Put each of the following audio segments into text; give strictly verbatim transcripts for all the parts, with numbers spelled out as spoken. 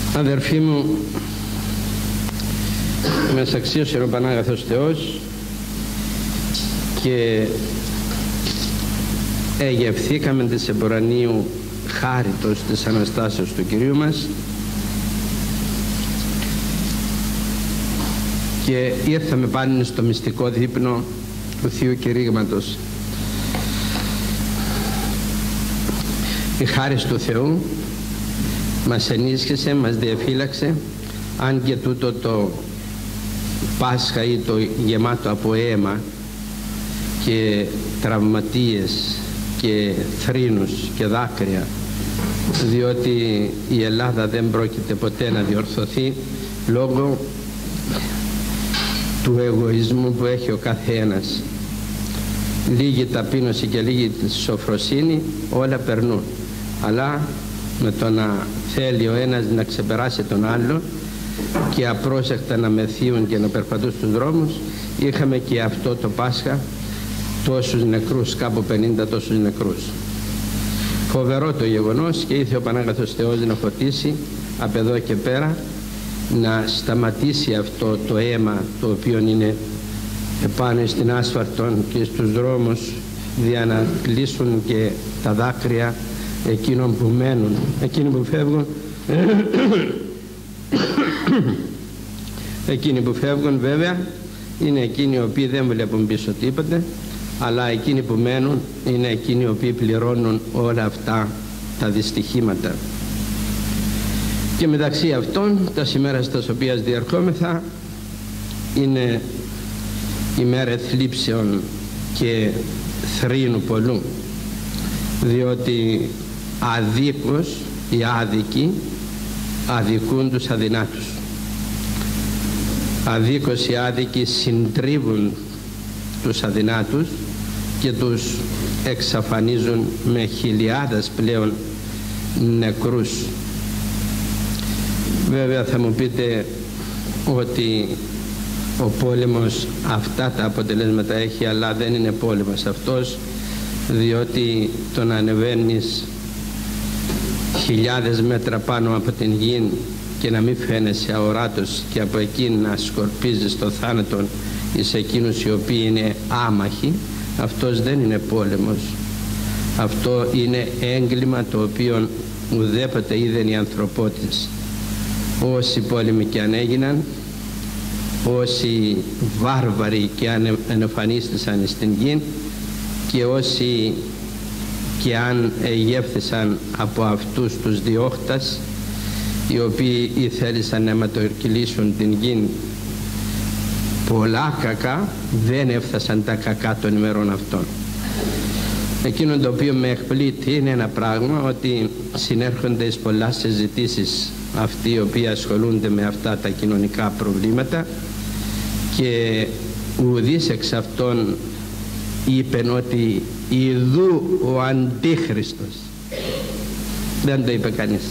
Αδερφοί μου, μας αξίωσε ο Πανάγαθος Θεός και εγευθήκαμε της εμπορανίου χάριτος της Αναστάσεως του Κυρίου μας και ήρθαμε πάλι στο μυστικό δείπνο του Θείου Κηρύγματος. Η χάρις του Θεού μας ενίσχυσε, μας διαφύλαξε, αν και τούτο το Πάσχα ή το γεμάτο από αίμα και τραυματίες και θρήνους και δάκρυα, διότι η Ελλάδα δεν πρόκειται ποτέ να διορθωθεί λόγω του εγωισμού που έχει ο καθένας. Λίγη ταπείνωση και λίγη σοφροσύνη όλα περνούν, αλλά με το να θέλει ο ένας να ξεπεράσει τον άλλο και απρόσεκτα να μεθύουν και να περπατούν στους δρόμους, είχαμε και αυτό το Πάσχα τόσους νεκρούς, κάπου πενήντα τόσους νεκρούς. Φοβερό το γεγονός, και ήρθε ο Πανάγαθος Θεός να φωτίσει από εδώ και πέρα, να σταματήσει αυτό το αίμα το οποίο είναι επάνω στην άσφαλτο και στους δρόμους, για να κλείσουν και τα δάκρυα εκείνων που μένουν, εκείνοι που φεύγουν εκείνοι που φεύγουν βέβαια είναι εκείνοι οι οποίοι δεν βλέπουν πίσω τίποτε, αλλά εκείνοι που μένουν είναι εκείνοι οι οποίοι πληρώνουν όλα αυτά τα δυστυχήματα. Και μεταξύ αυτών τα ημέρα στα οποία διερχόμεθα είναι ημέρα θλίψεων και θρήνου πολλού, διότι αδίκως οι άδικοι αδικούν τους αδυνάτους. Αδίκως οι άδικοι συντρίβουν τους αδυνάτους και τους εξαφανίζουν με χιλιάδες πλέον νεκρούς. Βέβαια θα μου πείτε ότι ο πόλεμος αυτά τα αποτελέσματα έχει, αλλά δεν είναι πόλεμος αυτός, διότι το να ανεβαίνεις χιλιάδες μέτρα πάνω από την γη και να μην φαίνεσαι αοράτος και από εκεί να σκορπίζεις το θάνατο εις εκείνους οι οποίοι είναι άμαχοι, αυτός δεν είναι πόλεμος. Αυτό είναι έγκλημα το οποίο ουδέποτε είδεν η ανθρωπότης. Όσοι πόλεμοι και αν έγιναν, όσοι βάρβαροι και αν εμφανίστησαν στην γη και όσοι και αν εγεύθησαν από αυτούς τους διώχτας, οι οποίοι ήθελαν να αιματοκυλήσουν την γη, πολλά κακά, δεν έφτασαν τα κακά των ημερών αυτών. Εκείνο το οποίο με εκπλήττει είναι ένα πράγμα, ότι συνέρχονται εις πολλά συζητήσεις αυτοί οι οποίοι ασχολούνται με αυτά τα κοινωνικά προβλήματα, και ουδής εξ αυτών είπεν ότι ιδού ο Αντίχριστος. Δεν το είπε κανείς.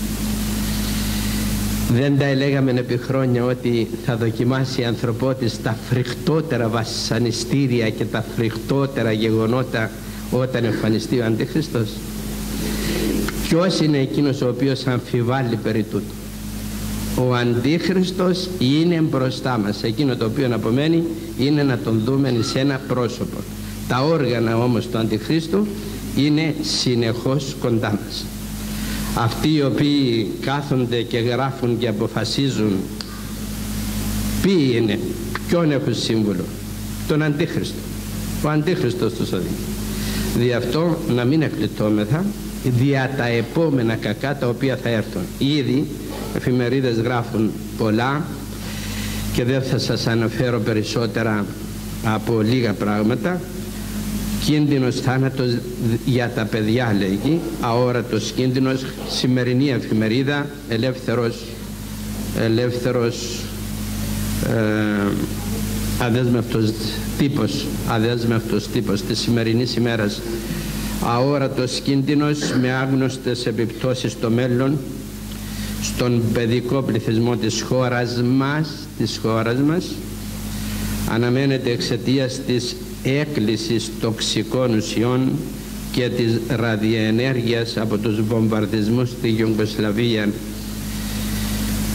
Δεν τα έλεγαμε επί χρόνια ότι θα δοκιμάσει η ανθρωπότης τα φρικτότερα βασανιστήρια και τα φρικτότερα γεγονότα όταν εμφανιστεί ο Αντίχριστος? Ποιος είναι εκείνος ο οποίος αμφιβάλλει περί τούτου? Ο Αντίχριστος είναι μπροστά μας. Εκείνο το οποίο απομένει είναι να τον δούμε σε ένα πρόσωπο. Τα όργανα όμως του Αντιχρίστου είναι συνεχώς κοντά μας. Αυτοί οι οποίοι κάθονται και γράφουν και αποφασίζουν ποιοι είναι, ποιον έχουν σύμβουλο? Τον Αντίχριστο. Ο Αντίχριστος τους οδηγεί. Δι' αυτό να μην εκλειτώμεθα δια τα επόμενα κακά τα οποία θα έρθουν. Ήδη εφημερίδες γράφουν πολλά και δεν θα σας αναφέρω περισσότερα από λίγα πράγματα. Κίνδυνος θάνατος για τα παιδιά, λέγει, αόρατος κίνδυνος. Σημερινή εφημερίδα, ελεύθερος ελεύθερος ε, αδέσμευτος τύπος αδέσμευτος τύπος της σημερινής ημέρας. Αόρατος κίνδυνος με άγνωστες επιπτώσεις στο μέλλον στον παιδικό πληθυσμό της χώρας μας, της χώρας μας αναμένεται εξαιτίας της έκκλησης τοξικών ουσιών και της ραδιενέργειας από τους βομβαρδισμούς στη Ιουγκοσλαβία.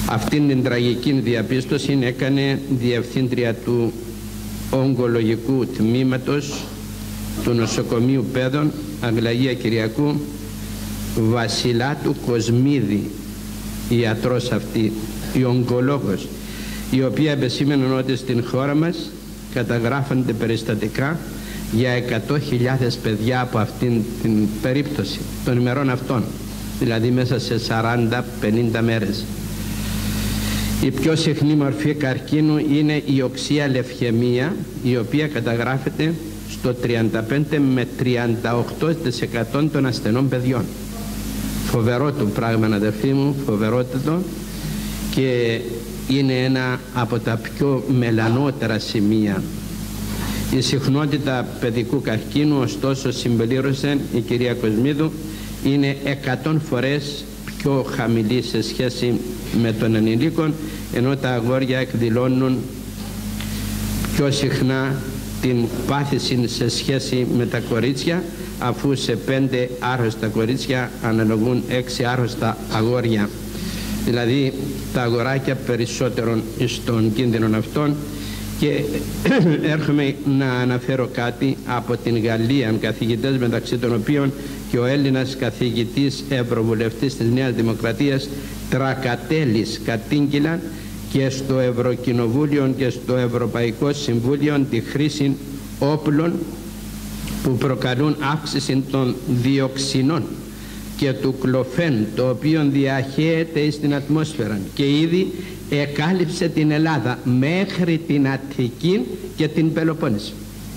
Αυτήν την τραγική διαπίστωση έκανε διευθύντρια του ογκολογικού τμήματος του νοσοκομείου Πέδων Αγλαγία Κυριακού Βασιλάτου Κοσμίδη, η ιατρός αυτή, η ογκολόγος, η οποία επεσήμενε ότι στην χώρα μας καταγράφονται περιστατικά για εκατό χιλιάδες παιδιά από αυτήν την περίπτωση των ημερών αυτών, δηλαδή μέσα σε σαράντα πενήντα μέρες. Η πιο συχνή μορφή καρκίνου είναι η οξεία λευχαιμία, η οποία καταγράφεται στο τριάντα πέντε με τριάντα οκτώ τοις εκατό των ασθενών παιδιών. Φοβερό το πράγμα, αδερφοί μου, φοβερότατο, και είναι ένα από τα πιο μελανότερα σημεία. Η συχνότητα παιδικού καρκίνου, ωστόσο, συμπλήρωσε η κυρία Κοσμίδου, είναι εκατό φορές πιο χαμηλή σε σχέση με των ενηλίκων, ενώ τα αγόρια εκδηλώνουν πιο συχνά την πάθηση σε σχέση με τα κορίτσια, αφού σε πέντε άρρωστα κορίτσια αναλογούν έξι άρρωστα αγόρια. Δηλαδή τα αγοράκια περισσότερον στον κίνδυνο αυτών. Και έρχομαι να αναφέρω κάτι από την Γαλλία, καθηγητές μεταξύ των οποίων και ο Έλληνας καθηγητής Ευρωβουλευτής της Νέας Δημοκρατίας Τρακατέλης κατήγγειλαν και στο Ευρωκοινοβούλιο και στο Ευρωπαϊκό Συμβούλιο τη χρήση όπλων που προκαλούν αύξηση των διοξινών και του κλοφέν, το οποίο διαχέεται στην ατμόσφαιρα και ήδη εκάλυψε την Ελλάδα μέχρι την Αττική και την Πελοπόννησο.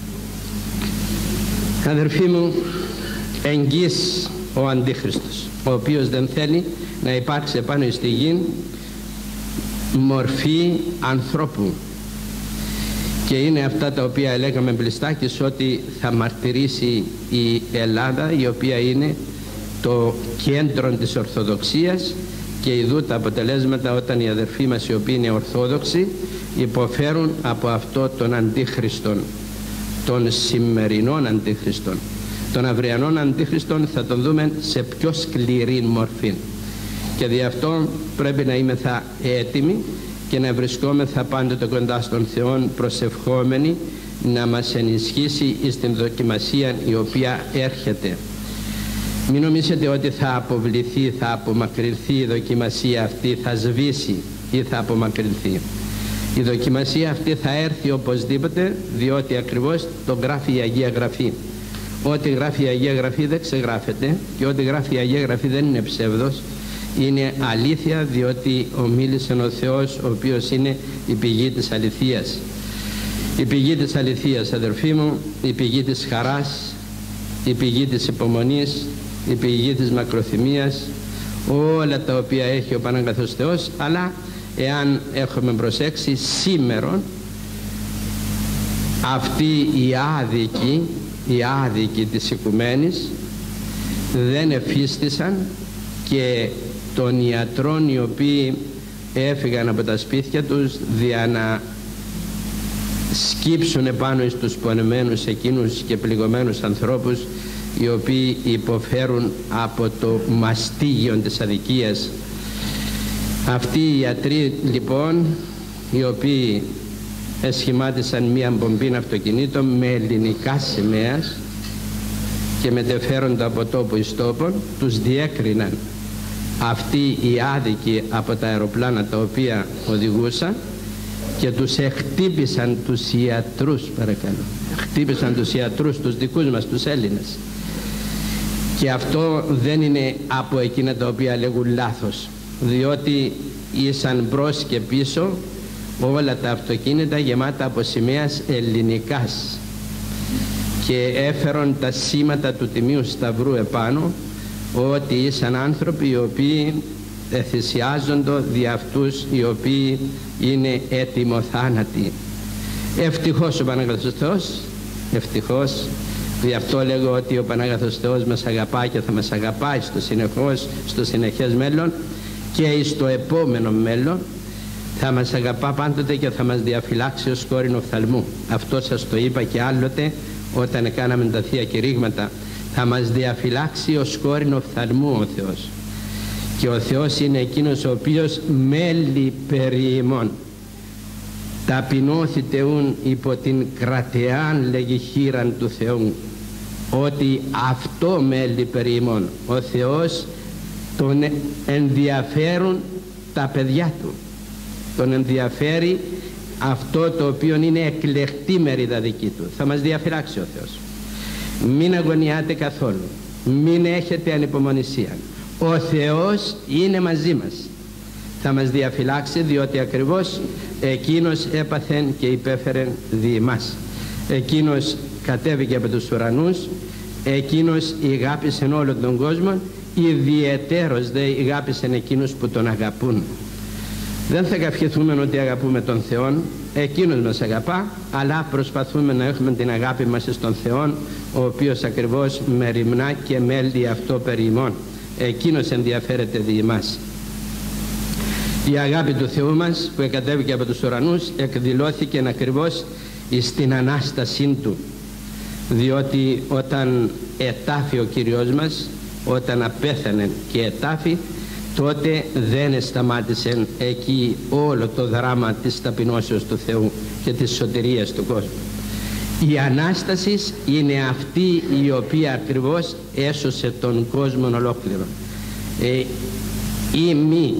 Αδερφοί μου, εγγύς ο Αντίχριστος, ο οποίος δεν θέλει να υπάρξει επάνω στη γη μορφή ανθρώπου, και είναι αυτά τα οποία λέγαμε Πλιστάκης ότι θα μαρτυρήσει η Ελλάδα, η οποία είναι το κέντρο της Ορθοδοξίας, και ειδού τα αποτελέσματα όταν οι αδερφοί μας οι οποίοι είναι Ορθόδοξοι υποφέρουν από αυτό τον Αντίχριστον, των σημερινών Αντίχριστον. Των αυριανών Αντίχριστον θα τον δούμε σε πιο σκληρή μορφή, και δι' αυτό πρέπει να είμεθα έτοιμοι και να βρισκόμεθα πάντοτε κοντά στον Θεό, προσευχόμενοι να μας ενισχύσει στην δοκιμασία η οποία έρχεται. Μην νομίζετε ότι θα αποβληθεί, θα απομακρυνθεί η δοκιμασία αυτή, θα σβήσει ή θα απομακρυνθεί. Η δοκιμασία αυτή θα έρθει οπωσδήποτε, διότι ακριβώς το γράφει η Αγία Γραφή. Ό,τι γράφει η Αγία Γραφή δεν ξεγράφεται, και ό,τι γράφει η Αγία Γραφή δεν είναι ψεύδος, είναι αλήθεια, διότι ομίλησε ο Θεός, ο οποίος είναι η πηγή της αληθείας. Η πηγή της αληθείας, αδερφοί μου, η πηγή της χαράς, η πηγή της υπομονής, η πηγή της μακροθυμίας, όλα τα οποία έχει ο Παναγαθός Θεός. Αλλά εάν έχουμε προσέξει σήμερον, αυτοί οι άδικοι, οι άδικοι της οικουμένης δεν εφίστησαν, και των ιατρών οι οποίοι έφυγαν από τα σπίτια τους δια να σκύψουν επάνω στους πονεμένους εκείνους και πληγωμένους ανθρώπους οι οποίοι υποφέρουν από το μαστίγιο της αδικίας. Αυτοί οι ιατροί λοιπόν, οι οποίοι εσχημάτισαν μία μπομπίνα αυτοκινήτων με ελληνικά σημαίας και μετεφέρονται από τόπο εις τόπον, τους διέκριναν αυτοί οι άδικοι από τα αεροπλάνα τα οποία οδηγούσαν και τους εκτύπησαν τους ιατρούς, παρακαλώ, χτύπησαν τους ιατρούς, τους δικούς μας, τους Έλληνες. Και αυτό δεν είναι από εκείνα τα οποία λέγουν λάθος, διότι ήσαν μπρος και πίσω όλα τα αυτοκίνητα γεμάτα από σημαίας ελληνικάς και έφεραν τα σήματα του Τιμίου Σταυρού επάνω, ότι ήσαν άνθρωποι οι οποίοι θυσιάζονται δια αυτούς οι οποίοι είναι έτοιμοθάνατοι. Ευτυχώς ο Παναγαθός Θεός, ευτυχώς, γι' αυτό λέγω ότι ο Παναγαθός Θεός μας αγαπάει και θα μας αγαπάει στο συνεχώς, στο συνεχές μέλλον και στο επόμενο μέλλον. Θα μας αγαπά πάντοτε και θα μας διαφυλάξει ως κόρην οφθαλμού. Αυτό σας το είπα και άλλοτε όταν κάναμε τα Θεία Κηρύγματα. Θα μας διαφυλάξει ως κόρην οφθαλμού ο Θεός. και ο Θεός είναι εκείνος ο οποίος μέλει περί ημών. Ταπεινώθητε ούν υπό την κρατεάν λέγει χείραν του Θεού, ότι αυτό μέλει περί ημών. Ο Θεός τον ενδιαφέρουν τα παιδιά του, τον ενδιαφέρει αυτό το οποίο είναι εκλεκτή μερίδα δική του. Θα μας διαφυλάξει ο Θεός. Μην αγωνιάτε καθόλου, μην έχετε ανυπομονησία. Ο Θεός είναι μαζί μας, θα μας διαφυλάξει, διότι ακριβώς εκείνος έπαθεν και υπέφερε δι' εμάς. Εκείνος κατέβηκε από τους ουρανούς, εκείνος ηγάπησε όλον τον κόσμο, ιδιαιτέρως δε ηγάπησε εκείνους που τον αγαπούν. Δεν θα καυχηθούμε ότι αγαπούμε τον Θεό, εκείνος μας αγαπά, αλλά προσπαθούμε να έχουμε την αγάπη μας στον Θεό, ο οποίος ακριβώς μεριμνά και μέλει αυτό περί ημών. Εκείνος ενδιαφέρεται δι' εμάς. Η αγάπη του Θεού μας που εκατέβηκε από τους ουρανούς εκδηλώθηκε ακριβώς στην Ανάστασή του, διότι όταν ετάφη ο Κύριος μας, όταν απέθανε και ετάφη, τότε δεν σταμάτησε εκεί όλο το δράμα της ταπεινώσεως του Θεού και της σωτηρίας του κόσμου. Η Ανάσταση είναι αυτή η οποία ακριβώς έσωσε τον κόσμο ολόκληρο. Ε, ή μη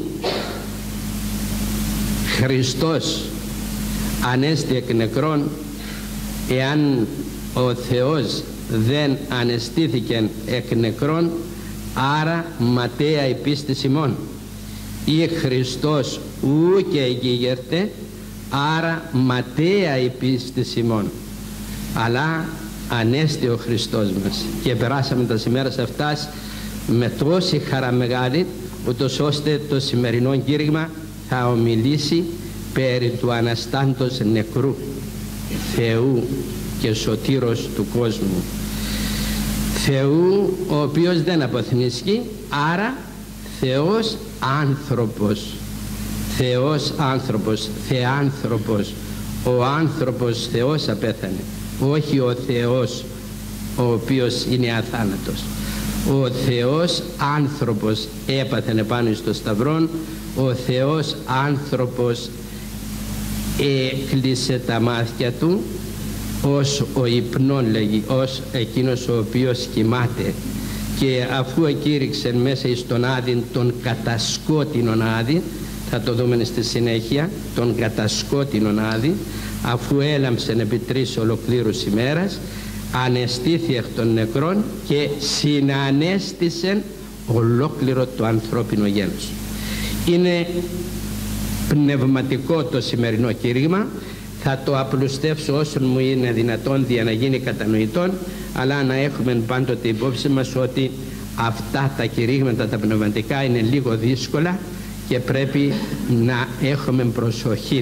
Χριστός ανέστη εκ νεκρών, εάν ο Θεός δεν ανεστήθηκε εκ νεκρών, άρα ματαία η πίστης ημών. Ή Χριστός ου και εγίγερτε, άρα ματαία η πίστης ημών. Αλλά ανέστη ο Χριστός μας και περάσαμε τα σημέρας αυτάς με τόση χαρά μεγάλη, ούτως ώστε το σημερινό κήρυγμα θα ομιλήσει περί του αναστάντος νεκρού Θεού και σωτήρος του κόσμου. Θεού ο οποίος δεν αποθνίσκει, άρα Θεός άνθρωπος, Θεός άνθρωπος, Θεάνθρωπος. Ο άνθρωπος Θεός απέθανε, όχι ο Θεός ο οποίος είναι αθάνατος. Ο Θεός άνθρωπος έπαθαινε πάνω στο σταυρόν, ο Θεός άνθρωπος έκλεισε τα μάτια του ως ο υπνών λέγει, ως εκείνος ο οποίος κοιμάται, και αφού εκήρυξε μέσα στον Άδη τον κατασκότεινον Άδη, θα το δούμε στη συνέχεια, τον κατασκότεινον Άδη, αφού έλαμψεν επί τρεις ολοκλήρους ημέρας, ανεστήθη εκ των νεκρών και συνανέστησεν ολόκληρο το ανθρώπινο γένος. Είναι πνευματικό το σημερινό κήρυγμα, θα το απλουστεύσω όσο μου είναι δυνατόν για να γίνει κατανοητόν, αλλά να έχουμε πάντοτε υπόψη μας ότι αυτά τα κηρύγματα τα πνευματικά είναι λίγο δύσκολα και πρέπει να έχουμε προσοχή.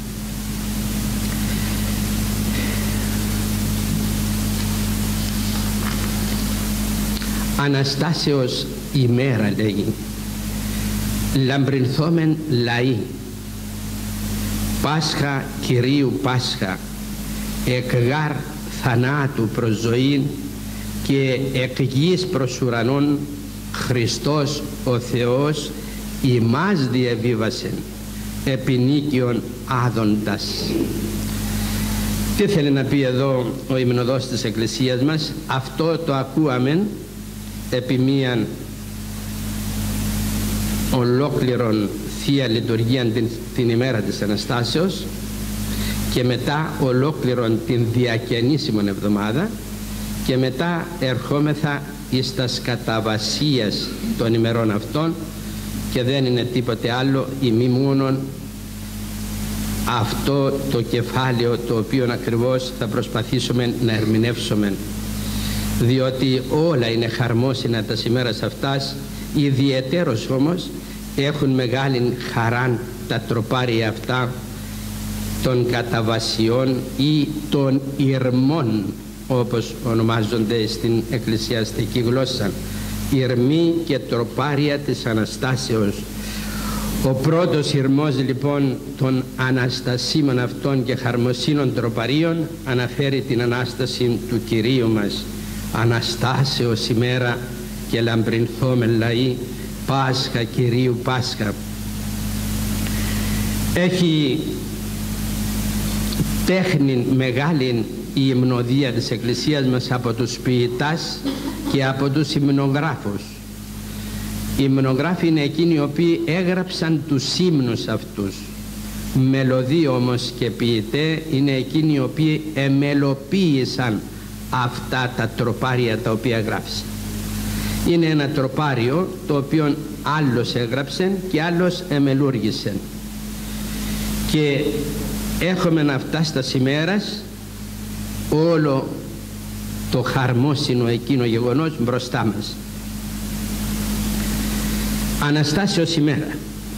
Αναστάσεως ημέρα λέγει, λαμπρινθόμεν λαοί, Πάσχα Κυρίου Πάσχα, εκ γάρ θανάτου προς ζωήν και εκ γης προς ουρανών, Χριστός ο Θεός ημάς διεβίβασεν επί νίκιον άδοντας. Τι θέλει να πει εδώ ο υμνοδός της Εκκλησίας μας? Αυτό το ακούαμεν επί μίαν ολόκληρον Θεία Λειτουργία την, την ημέρα της Αναστάσεως και μετά ολόκληρον την διακαινήσιμον εβδομάδα και μετά ερχόμεθα εις τας καταβασίας των ημερών αυτών, και δεν είναι τίποτε άλλο ή μη μόνον αυτό το κεφάλαιο το οποίο ακριβώς θα προσπαθήσουμε να ερμηνεύσουμε, διότι όλα είναι χαρμόσυνα τα ημέρας αυτάς, ιδιαιτέρως όμως έχουν μεγάλη χαράν τα τροπάρια αυτά των καταβασιών ή των ηρμών, όπως ονομάζονται στην εκκλησιαστική γλώσσα, ηρμοί και τροπάρια της Αναστάσεως. Ο πρώτος ηρμός λοιπόν των αναστασίμων αυτών και χαρμοσύνων τροπαρίων αναφέρει την Ανάσταση του Κυρίου μας. Αναστάσεως ημέρα και λαμπρινθόμεν λαοί, Πάσχα, Κυρίου Πάσχα. Έχει τέχνη μεγάλη η υμνοδία της Εκκλησίας μας από τους ποιητάς και από τους υμνογράφους. Οι υμνογράφοι είναι εκείνοι οι οποίοι έγραψαν τους ύμνους αυτούς. Μελωδοί όμως και ποιητέ είναι εκείνοι οι οποίοι εμελοποίησαν αυτά τα τροπάρια τα οποία γράφησαν. Είναι ένα τροπάριο το οποίο άλλος έγραψε και άλλος εμελούργησε. Και έχουμε αυτά στα σημέρας όλο το χαρμόσυνο εκείνο γεγονός μπροστά μας. Αναστάσεως ημέρα.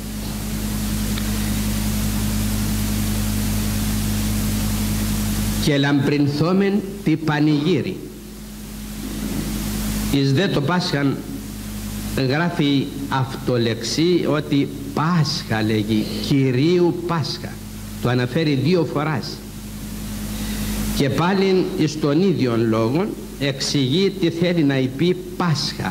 Και λαμπρινθόμεν τη πανηγύρι. Εις δε το Πάσχαν γράφει αυτολεξί ότι Πάσχα λέγει, Κυρίου Πάσχα. Το αναφέρει δύο φοράς. Και πάλι εις τον ίδιο λόγο εξηγεί τι θέλει να πει Πάσχα.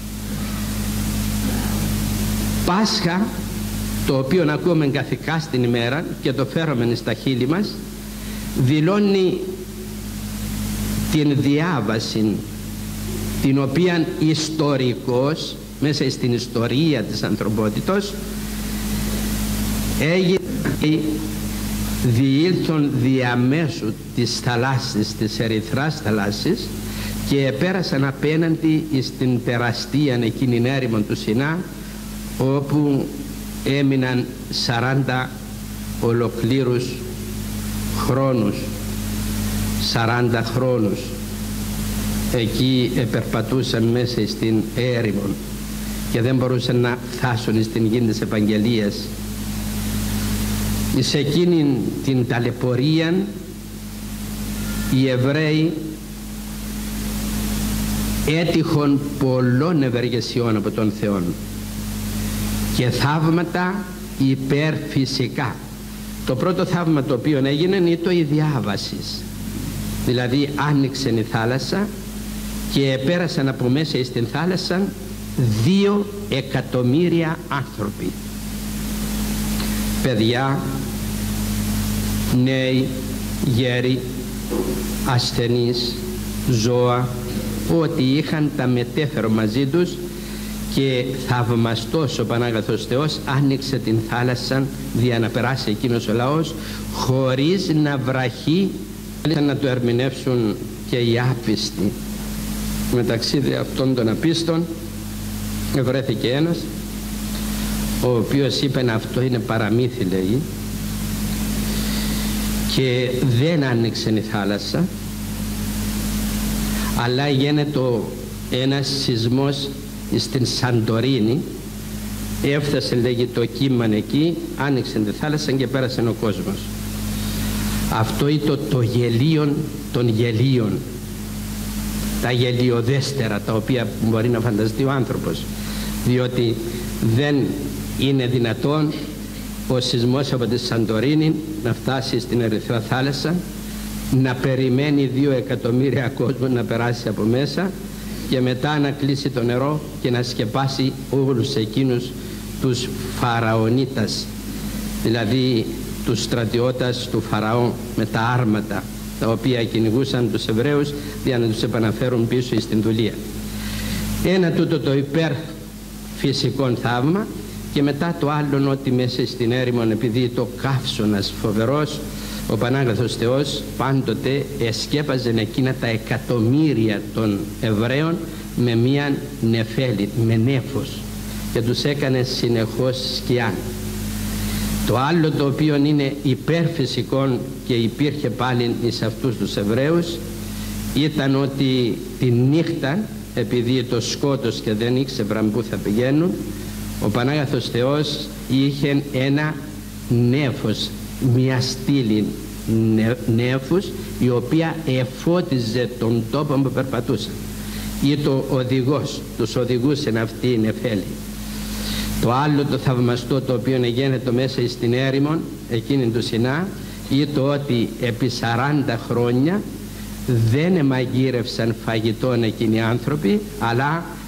Πάσχα, το οποίο ακούμε καθηκά στην ημέρα και το φέρουμε στα χείλη μας, δηλώνει την διάβαση την οποία ιστορικός μέσα στην ιστορία της ανθρωπότητος έγινε διήλθον διαμέσου της θαλάσσης, της ερυθράς θαλάσσης, και πέρασαν απέναντι στην τεραστία εκείνη έρημο του Σινά, όπου έμειναν σαράντα ολοκλήρους χρόνους, σαράντα χρόνους εκεί επερπατούσαν μέσα στην έρημο και δεν μπορούσαν να φτάσουν στην γη της Επαγγελίας. Σε εκείνη την ταλαιπωρία οι Εβραίοι έτυχον πολλών ευεργεσιών από τον Θεό και θαύματα υπερφυσικά. Το πρώτο θαύμα το οποίο έγινε είναι το η διάβαση, δηλαδή άνοιξε η θάλασσα και πέρασαν από μέσα στην θάλασσα δύο εκατομμύρια άνθρωποι, παιδιά, νέοι, γέροι, ασθενείς, ζώα, ό,τι είχαν τα μετέφεραν μαζί τους, και θαυμαστός ο Πανάγαθος Θεός άνοιξε την θάλασσα για να περάσει εκείνος ο λαός χωρίς να βραχεί. Να το ερμηνεύσουν και οι άπιστοι. Μεταξύ αυτών των απίστων βρέθηκε ένας ο οποίος είπε αυτό είναι παραμύθι, λέει, και δεν άνοιξε η θάλασσα, αλλά γίνεται ένας σεισμός στην Σαντορίνη, έφτασε, λέγει, το κύμα εκεί, άνοιξε τη θάλασσα και πέρασε ο κόσμος. Αυτό ήταν το γελίον των γελίων, τα γελιοδέστερα τα οποία μπορεί να φανταστεί ο άνθρωπος, διότι δεν είναι δυνατόν ο σεισμός από τη Σαντορίνη να φτάσει στην Ερυθρά θάλασσα, να περιμένει δύο εκατομμύρια κόσμο να περάσει από μέσα και μετά να κλείσει το νερό και να σκεπάσει όλους εκείνους τους Φαραωνίτας, δηλαδή τους στρατιώτας του Φαραώ με τα άρματα τα οποία κυνηγούσαν τους Εβραίους για να τους επαναφέρουν πίσω στην δουλεία. Ένα τούτο το υπέρ φυσικό θαύμα, και μετά το άλλο ότι μέσα στην έρημον, επειδή το καύσωνας φοβερός, ο Πανάγαθος Θεός πάντοτε εσκέπαζε εκείνα τα εκατομμύρια των Εβραίων με μία νεφέλη, με νέφος, και τους έκανε συνεχώς σκιά. Το άλλο το οποίο είναι υπερφυσικό και υπήρχε πάλι εις αυτούς τους Εβραίους ήταν ότι τη νύχτα, επειδή το σκότος και δεν ήξεραν πού θα πηγαίνουν, ο Πανάγαθος Θεός είχε ένα νέφος, μια στήλη νέφους, η οποία εφώτιζε τον τόπο που περπατούσαν, ή το οδηγός, τους οδηγούσε αυτή η νεφέλη. Το άλλο το θαυμαστό το οποίο γίνεται μέσα στην έρημον εκείνη του Σινά, ή το ότι επί σαράντα χρόνια δεν εμαγείρευσαν φαγητόν εκείνοι οι άνθρωποι, αλλά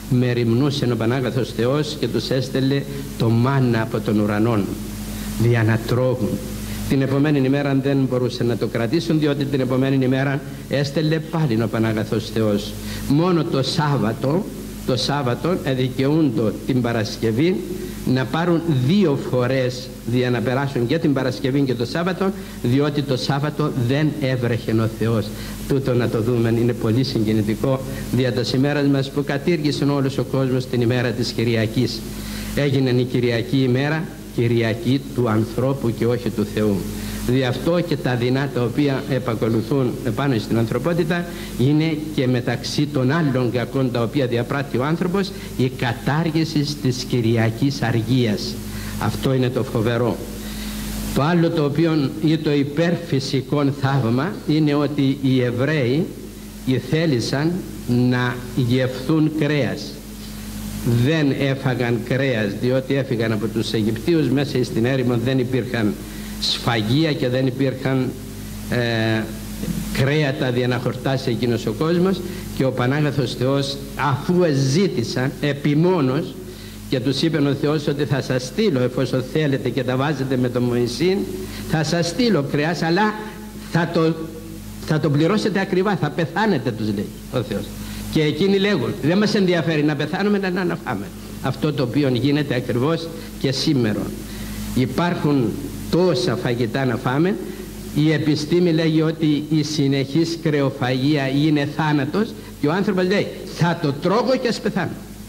μεριμνούσε ο Πανάγαθος Θεός και τους έστελε το μάνα από τον ουρανόν για να τρώγουν. Την επομένη ημέρα δεν μπορούσαν να το κρατήσουν, διότι την επομένη ημέρα έστελε πάλι ο Πανάγαθος Θεός. Μόνο το Σάββατο, το Σάββατο εδικαιούντο την Παρασκευή να πάρουν δύο φορές για να περάσουν και την Παρασκευή και το Σάββατο, διότι το Σάββατο δεν έβρεχε ο Θεός. Τούτο να το δούμε, είναι πολύ συγκινητικό δια τας ημέρας μας που κατήργησε όλος ο κόσμος την ημέρα της Κυριακής. Έγινε η Κυριακή ημέρα, Κυριακή του ανθρώπου και όχι του Θεού. Δι' αυτό και τα δεινά τα οποία επακολουθούν επάνω στην ανθρωπότητα είναι και μεταξύ των άλλων κακών τα οποία διαπράττει ο άνθρωπος η κατάργηση της Κυριακής αργίας. Αυτό είναι το φοβερό. Το άλλο το οποίο ή το υπερφυσικό θαύμα είναι ότι οι Εβραίοι θέλησαν να γευθούν κρέας. Δεν έφαγαν κρέας διότι έφυγαν από τους Αιγυπτίους, μέσα στην έρημο δεν υπήρχαν σφαγεία και δεν υπήρχαν ε, κρέατα για να χορτάσει εκείνος ο κόσμος, και ο Πανάγαθος Θεός, αφού ζήτησαν επιμόνως και τους είπε ο Θεός ότι θα σας στείλω, εφόσον θέλετε και τα βάζετε με τον Μωυσή, θα σας στείλω κρέας, αλλά θα το, θα το πληρώσετε ακριβά, θα πεθάνετε, τους λέει ο Θεός. Και εκείνοι λέγουν, δεν μας ενδιαφέρει να πεθάνουμε, αλλά να φάμε. Αυτό το οποίο γίνεται ακριβώς και σήμερα. Υπάρχουν τόσα φαγητά να φάμε. Η επιστήμη λέγει ότι η συνεχής κρεοφαγία είναι θάνατος, και ο άνθρωπος λέει θα το τρώγω και ας πεθάνω.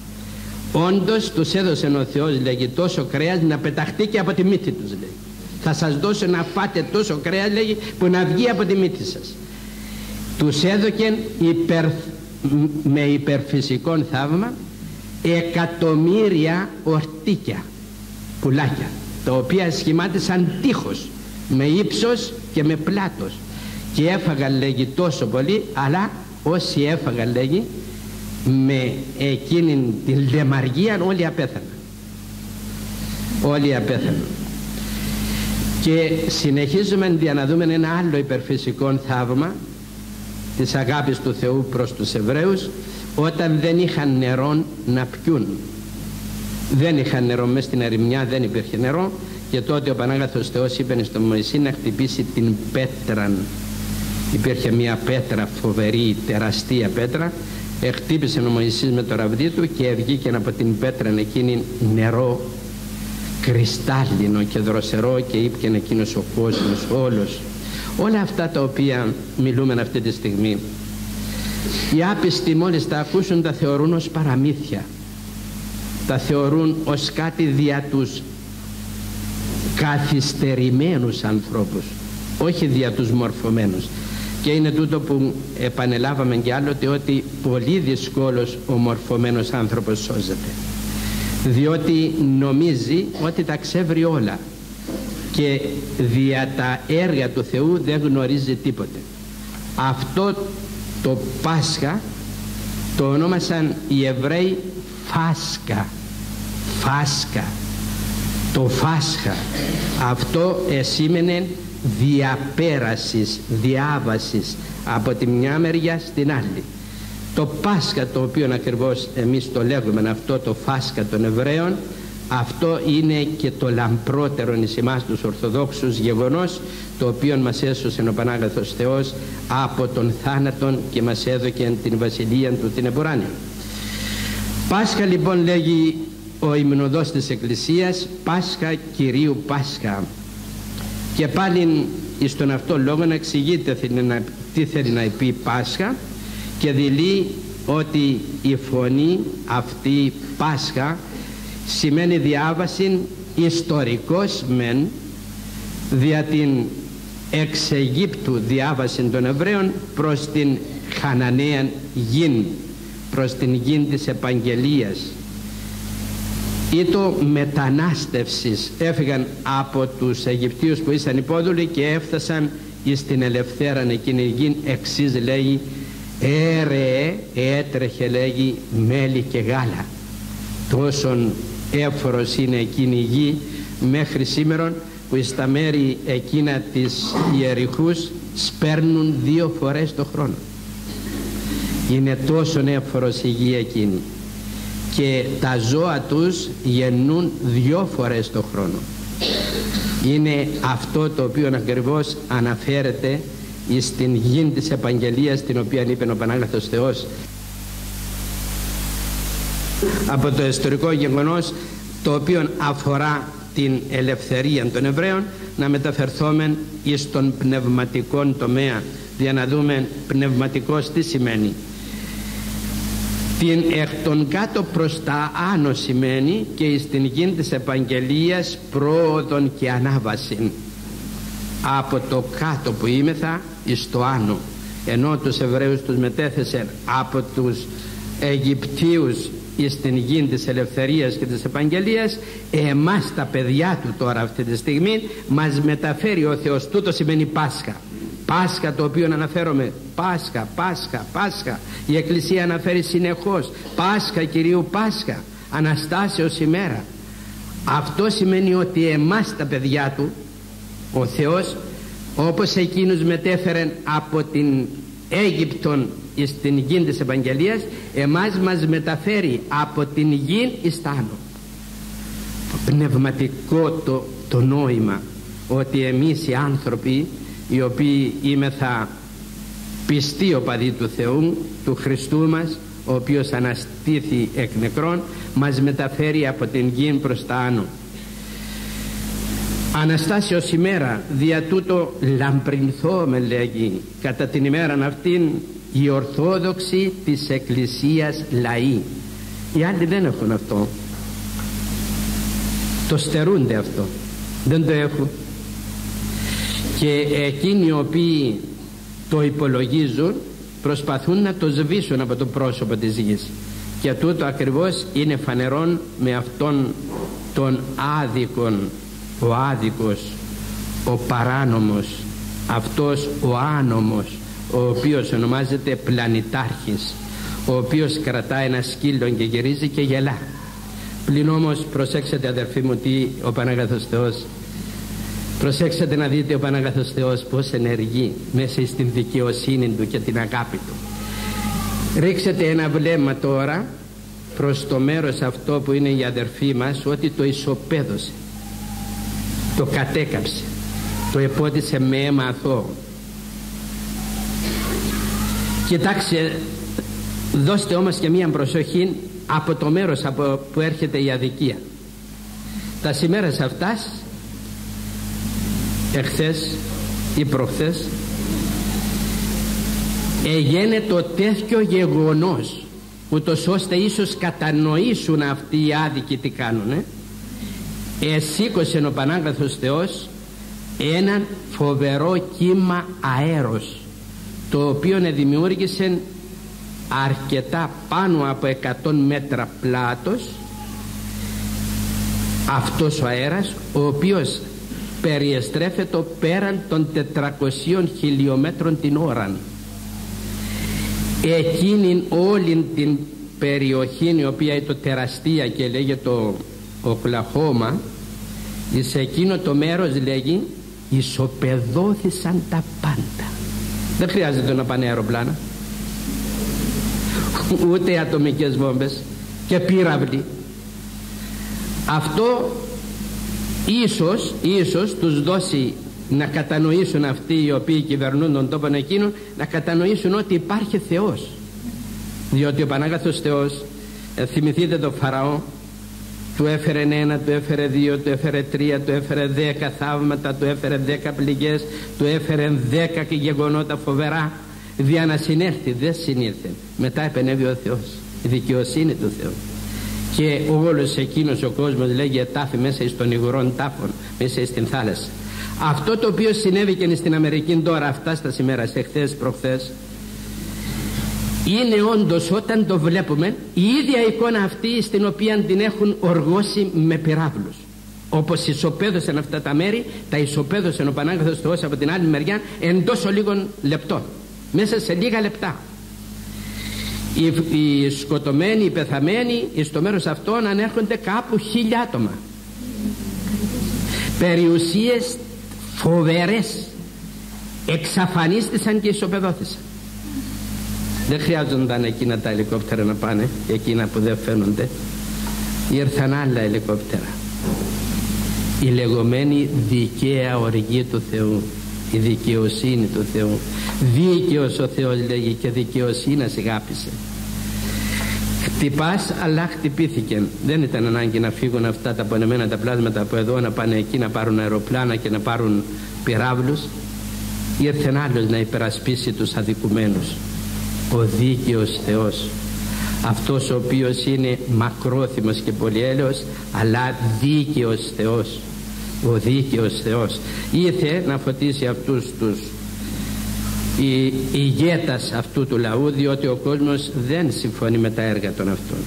Όντως τους έδωσε ο Θεός, λέγει, τόσο κρέας να πεταχτεί και από τη μύτη τους, λέει. Θα σας δώσω να φάτε τόσο κρέας, λέγει, που να βγει από τη μύτη σας. Τους έδωκεν υπερ, με υπερφυσικό θαύμα εκατομμύρια ορτίκια, πουλάκια, τα οποία σχημάτισαν τείχος με ύψος και με πλάτος, και έφαγαν, λέγει, τόσο πολύ, αλλά όσοι έφαγαν, λέγει, με εκείνη την λεμαργία όλοι απέθαναν. Όλοι απέθαναν. Και συνεχίζουμε για να δούμε ένα άλλο υπερφυσικό θαύμα της αγάπης του Θεού προς τους Εβραίους, όταν δεν είχαν νερό να πιούν. Δεν είχαν νερό μέσα στην ερημιά, δεν υπήρχε νερό, και τότε ο Πανάγαθος Θεός είπε στον Μωυσή να χτυπήσει την πέτρα. Υπήρχε μια πέτρα φοβερή, τεραστία πέτρα. Χτύπησε ο Μωυσής με το ραβδί του και βγήκε από την πέτρα εκείνη νερό κρυστάλλινο και δροσερό, και ήπιανε εκείνος ο κόσμος όλος. Όλα αυτά τα οποία μιλούμε αυτή τη στιγμή, οι άπιστοι μόλις τα ακούσουν τα θεωρούν ως παραμύθια, τα θεωρούν ως κάτι δια τους καθυστερημένους ανθρώπους, όχι δια τους μορφωμένους. Και είναι τούτο που επανελάβαμε κι άλλοτε, ότι πολύ δυσκόλως ο μορφωμένος άνθρωπος σώζεται, διότι νομίζει ότι τα ξέρει όλα και δια τα έργα του Θεού δεν γνωρίζει τίποτε. Αυτό το Πάσχα το ονόμασαν οι Εβραίοι Φάσκα. Φάσκα. Το Φάσχα αυτό εσήμενε διαπέρασης, διάβασης από τη μια μεριά στην άλλη. Το Πάσχα, το οποίο ακριβώς εμείς το λέγουμε αυτό, το Φάσχα των Εβραίων, αυτό είναι και το λαμπρότερο εις εμάς τους Ορθοδόξους γεγονός, το οποίο μας έσωσε ο Πανάγαθος Θεός από τον θάνατον και μας έδωκε την βασιλεία του την εμποράνια. Πάσχα λοιπόν λέγει ο υμνοδός της Εκκλησίας, Πάσχα Κυρίου Πάσχα. Και πάλι εις τον αυτό λόγο να εξηγείται τι θέλει να πει Πάσχα, και δηλεί ότι η φωνή αυτή Πάσχα σημαίνει διάβαση ιστορικός μεν, δια την εξ Αιγύπτου διάβαση των Εβραίων προς την Χαναναίαν γην, προς την γην της επαγγελίας ή το μετανάστευσης. Έφυγαν από τους Αιγυπτίους που ήσαν υπόδουλοι και έφτασαν στην ελευθέραν εκείνη γη, εξής λέγει έρεε, έτρεχε λέγει μέλι και γάλα. Τόσον έφορος είναι εκείνη η γη μέχρι σήμερον, που στα μέρη εκείνα της Ιεριχούς σπέρνουν δύο φορές το χρόνο. Είναι τόσον έφορος η γη εκείνη. και τα ζώα τους γεννούν δυο φορές το χρόνο. Είναι αυτό το οποίο ακριβώς αναφέρεται στην γη της Επαγγελίας, την οποία είπε ο Πανάγαθος Θεός, από το ιστορικό γεγονός το οποίο αφορά την ελευθερία των Εβραίων, να μεταφερθούμε στον πνευματικό τομέα για να δούμε πνευματικός τι σημαίνει. Την εκ των κάτω προς τα άνω σημαίνει και στην γη της Επαγγελίας πρόοδον και ανάβαση, από το κάτω που είμεθα εις το άνω, ενώ τους Εβραίους τους μετέθεσε από τους Αιγυπτίους στην γη της ελευθερίας και της Επαγγελίας, εμάς τα παιδιά του τώρα αυτή τη στιγμή μας μεταφέρει ο Θεός. Τούτο σημαίνει Πάσχα. Πάσχα, το οποίο αναφέρομαι, Πάσχα, Πάσχα, Πάσχα. Η Εκκλησία αναφέρει συνεχώς Πάσχα Κυρίου, Πάσχα, Αναστάσεως ημέρα. Αυτό σημαίνει ότι εμάς τα παιδιά του ο Θεός, όπως εκείνους μετέφερε από την Αίγυπτον στην γη της Ευαγγελίας, εμάς μας μεταφέρει από την γη εις τα άνω. Πνευματικό το, το νόημα, ότι εμείς οι άνθρωποι οι οποίοι είμεθα πιστοί οπαδοί του Θεού, του Χριστού μας, ο οποίος αναστήθη εκ νεκρών, μας μεταφέρει από την γη προς τα άνω. Αναστάσεως ημέρα, δια τούτο λαμπρινθώμε, λέγει, κατά την ημέραν αυτήν οι Ορθόδοξοι της Εκκλησίας λαοί. Οι άλλοι δεν έχουν αυτό, το στερούνται αυτό, δεν το έχουν. Και εκείνοι οι οποίοι το υπολογίζουν προσπαθούν να το σβήσουν από το πρόσωπο της γης, και τούτο ακριβώς είναι φανερόν με αυτόν τον άδικον, ο άδικος, ο παράνομος, αυτός ο άνομος, ο οποίος ονομάζεται πλανητάρχης, ο οποίος κρατά ένα σκύλο και γυρίζει και γελά. Πλην όμως προσέξτε, αδερφοί μου, τι ο Παναγαθός Θεός, προσέξτε να δείτε ο Παναγαθός Θεός πως ενεργεί μέσα στην δικαιοσύνη του και την αγάπη του. Ρίξτε ένα βλέμμα τώρα προς το μέρος αυτό που είναι η αδερφή μας, ότι το ισοπαίδωσε, το κατέκαψε, το επότισε με αίμα αθώο. Κοιτάξτε, δώστε όμως και μία προσοχή από το μέρος από που έρχεται η αδικία. Τα σημέρας αυτάς, εχθές ή προχθές, έγινε το τέτοιο γεγονός, ούτως ώστε ίσως κατανοήσουν αυτοί οι άδικοι τι κάνουνε. Εσήκωσε ο Πανάγαθος Θεός έναν φοβερό κύμα αέρος, το οποίο δημιούργησε αρκετά πάνω από εκατό μέτρα πλάτος αυτός ο αέρας, ο οποίος περιεστρέφεται πέραν των τετρακοσίων χιλιόμετρων την ώρα. Εκείνη όλη την περιοχή, η οποία είναι το τεραστία και λέγεται το Οκλαχώμα, σε εκείνο το μέρος, λέγει, ισοπεδώθησαν τα πάντα. Δεν χρειάζεται να πάνε αεροπλάνα, ούτε ατομικές βόμβες και πύραυλοι. Αυτό ίσως, ίσως τους δώσει να κατανοήσουν αυτοί οι οποίοι κυβερνούν τον τόπο εκείνον, να κατανοήσουν ότι υπάρχει Θεός. Διότι ο Πανάγαθος Θεός, ε, θυμηθείτε το Φαραώ, του έφερε ένα, του έφερε δύο, του έφερε τρία, του έφερε δέκα θαύματα, του έφερε δέκα πληγές, του έφερε δέκα γεγονότα φοβερά, δια να συνέρθει. Δεν συνήρθε. Μετά επενέβη ο Θεός, η δικαιοσύνη του Θεού, και όλος εκείνος ο κόσμος, λέγει, ετάφη μέσα στον υγρόν τάφων, μέσα στην θάλασσα. Αυτό το οποίο συνέβη και στην Αμερική τώρα, αυτά στα σήμερα, σε χθες προχθές, είναι όντως, όταν το βλέπουμε, η ίδια εικόνα αυτή στην οποία την έχουν οργώσει με πυράβλους. Όπως ισοπαίδωσαν αυτά τα μέρη, τα ισοπαίδωσαν ο Πανάγαθος Θεός από την άλλη μεριά εν τόσο λίγων λεπτών, μέσα σε λίγα λεπτά. Οι, οι σκοτωμένοι, οι πεθαμένοι στο μέρος αυτών ανέρχονται κάπου χίλια άτομα. Περιουσίες φοβερές εξαφανίστησαν και ισοπεδώθησαν. Δεν χρειάζονταν εκείνα τα ελικόπτερα να πάνε, εκείνα που δεν φαίνονται. Ήρθαν άλλα ελικόπτερα, η λεγόμενη δικαία οργή του Θεού, η δικαιοσύνη του Θεού. Δίκαιος ο Θεός λέγει και δικαιοσύνη αγάπησε. Χτυπάς, αλλά χτυπήθηκαν. Δεν ήταν ανάγκη να φύγουν αυτά τα πονεμένα τα πλάσματα από εδώ, να πάνε εκεί να πάρουν αεροπλάνα και να πάρουν πυράβλους. Ήρθε άλλος να υπερασπίσει τους αδικουμένους, ο δίκαιος Θεός, αυτός ο οποίος είναι μακρόθυμος και πολυέλεος, αλλά δίκαιος Θεός. Ο δίκαιος Θεός ήρθε να φωτίσει αυτούς τους η ηγέτας αυτού του λαού, διότι ο κόσμος δεν συμφωνεί με τα έργα των αυτών.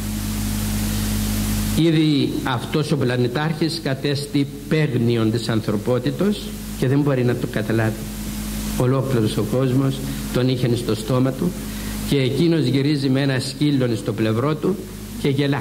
Ήδη αυτός ο πλανητάρχης κατέστη παίγνιον της ανθρωπότητος και δεν μπορεί να το καταλάβει. Ολόκληρος ο κόσμος τον είχε στο στόμα του και εκείνος γυρίζει με ένα σκύλο στο πλευρό του και γελά.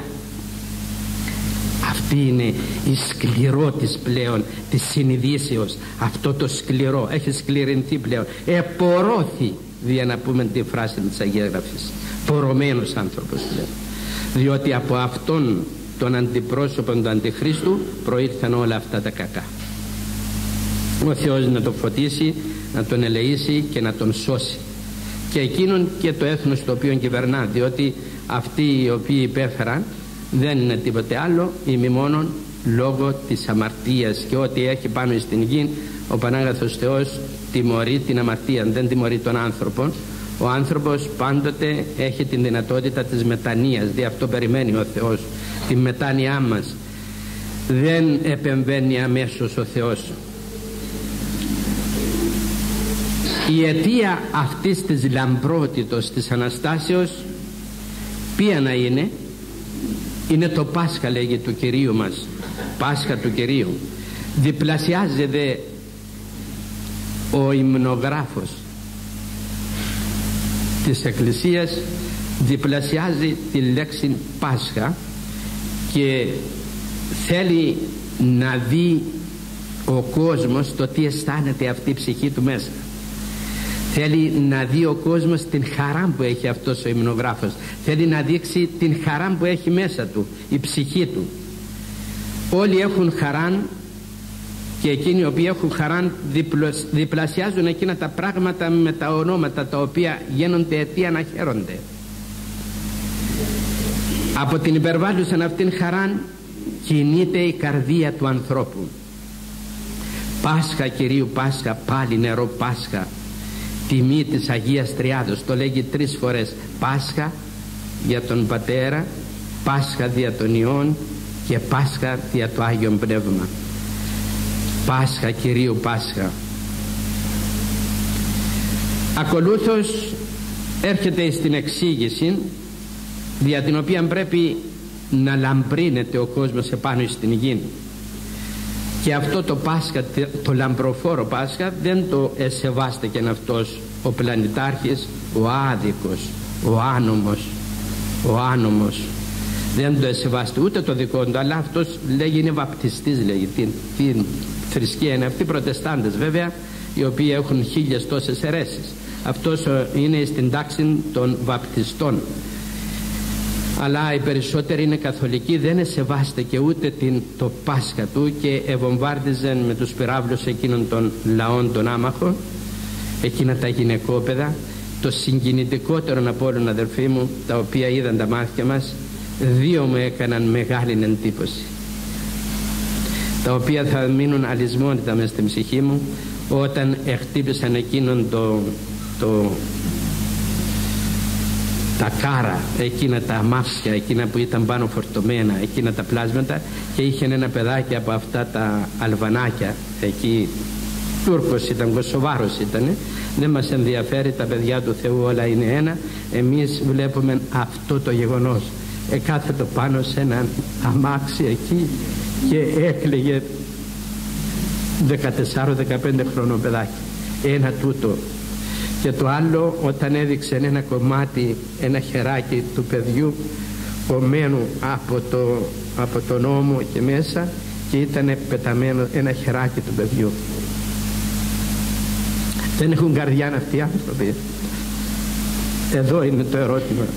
Αυτή είναι η σκληρότης πλέον της συνειδήσεως. Αυτό το σκληρό έχει σκληρινθεί πλέον, επορώθη, για να πούμε τη φράση της Αγίας Γραφής, πορωμένος άνθρωπος πλέον, διότι από αυτόν τον αντιπρόσωπο του Αντιχρίστου προήλθαν όλα αυτά τα κακά. Ο Θεός να τον φωτίσει, να τον ελεήσει και να τον σώσει, και εκείνον και το έθνος το οποίο κυβερνά, διότι αυτοί οι οποίοι υπέφεραν δεν είναι τίποτε άλλο ημί μόνον λόγω της αμαρτίας, και ό,τι έχει πάνω στην γη ο Πανάγαθος Θεός τιμωρεί την αμαρτία, δεν τιμωρεί τον άνθρωπο. Ο άνθρωπος πάντοτε έχει την δυνατότητα της μετανοίας, δι' αυτό περιμένει ο Θεός τη μετάνοιά μας. Δεν επεμβαίνει αμέσως ο Θεός. Η αιτία αυτής της λαμπρότητος της Αναστάσεως ποια να είναι? Είναι το Πάσχα, λέγει, του Κυρίου μας, Πάσχα του Κυρίου. Διπλασιάζεται ο υμνογράφος της Εκκλησίας, διπλασιάζει τη λέξη Πάσχα και θέλει να δει ο κόσμος το τι αισθάνεται αυτή η ψυχή του μέσα. Θέλει να δει ο κόσμος την χαρά που έχει αυτός ο υμνογράφος. Θέλει να δείξει την χαρά που έχει μέσα του, η ψυχή του. Όλοι έχουν χαρά και εκείνοι οι οποίοι έχουν χαρά διπλασιάζουν εκείνα τα πράγματα με τα ονόματα τα οποία γίνονται αιτία να χαίρονται. Από την υπερβάλλουσαν αυτήν χαρά κινείται η καρδία του ανθρώπου. Πάσχα Κυρίου, Πάσχα, πάλι νερό Πάσχα, τιμή της Αγίας Τριάδος. Το λέγει τρεις φορές. Πάσχα για τον Πατέρα, Πάσχα δια των Υιών και Πάσχα δια το Άγιον Πνεύμα. Πάσχα Κυρίου, Πάσχα. Ακολούθως έρχεται στην εξήγηση δια την οποία πρέπει να λαμπρύνεται ο κόσμος επάνω στην γη. Και αυτό το Πάσχα, το λαμπροφόρο Πάσχα, δεν το εσεβάστηκε αυτός ο πλανητάρχης, ο άδικος, ο άνομος, ο άνομος. Δεν το εσεβάστε ούτε το δικό του, αλλά αυτός λέγει είναι βαπτιστής, λέγει. Την, την θρησκεία είναι αυτοί οι προτεστάντες βέβαια, οι οποίοι έχουν χίλιες τόσες αιρέσεις. Αυτός είναι στην τάξη των βαπτιστών. Αλλά οι περισσότεροι είναι καθολικοί, δεν εσεβάστε και ούτε την, το Πάσχα του, και ευομβάρδιζαν με τους πυράβλους εκείνων των λαών των άμαχων, εκείνα τα γυναικόπαιδα. Το συγκινητικότερο από όλων, αδερφοί μου, τα οποία είδαν τα μάτια μας, δύο μου έκαναν μεγάλη εντύπωση, τα οποία θα μείνουν αλυσμόνητα μες στην ψυχή μου, όταν χτύπησαν εκείνον το, το τα κάρα, εκείνα τα αμάξια, εκείνα που ήταν πάνω φορτωμένα, εκείνα τα πλάσματα, και είχε ένα παιδάκι από αυτά τα αλβανάκια εκεί, Τούρκος ήταν, Κωσοβάρος ήταν. Δεν μας ενδιαφέρει, τα παιδιά του Θεού όλα είναι ένα. Εμείς βλέπουμε αυτό το γεγονός. Εκάθετο πάνω σε ένα αμάξι εκεί και έκλαιγε δεκατέσσερα δεκαπέντε χρονών παιδάκι. Ένα τούτο. Και το άλλο, όταν έδειξε ένα κομμάτι, ένα χεράκι του παιδιού κομμένο από, το, από τον ώμο και μέσα, και ήταν πεταμένο ένα χεράκι του παιδιού. Δεν έχουν καρδιά αυτοί οι άνθρωποι. Εδώ είναι το ερώτημα.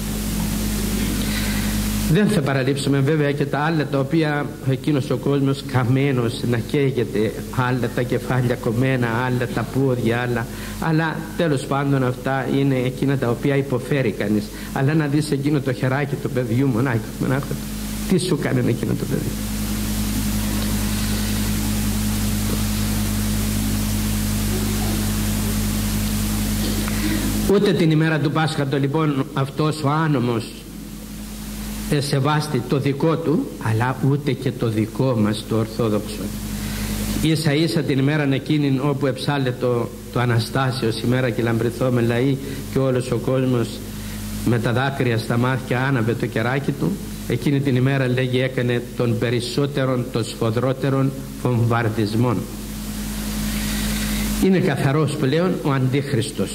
Δεν θα παραλείψουμε βέβαια και τα άλλα τα οποία εκείνος ο κόσμος καμένος να καίγεται, άλλα τα κεφάλια κομμένα, άλλα τα πόδια, άλλα, αλλά τέλος πάντων αυτά είναι εκείνα τα οποία υποφέρει κανείς. Αλλά να δεις εκείνο το χεράκι του παιδιού, μονάχα, μονάχα, τι σου κάνει εκείνο το παιδί. Ούτε την ημέρα του Πάσχα το λοιπόν αυτός ο άνομος σεβάστη το δικό του, αλλά ούτε και το δικό μας το Ορθόδοξο. Ίσα ίσα την ημέρα εκείνη όπου εψάλε το, το Αναστάσιος ημέρα και λαμπρηθώμε λαοί και όλος ο κόσμος με τα δάκρυα στα μάτια άναβε το κεράκι του, εκείνη την ημέρα λέγει έκανε των περισσότερων των σφοδρότερων βομβαρδισμών. Είναι καθαρός πλέον ο Αντίχριστος.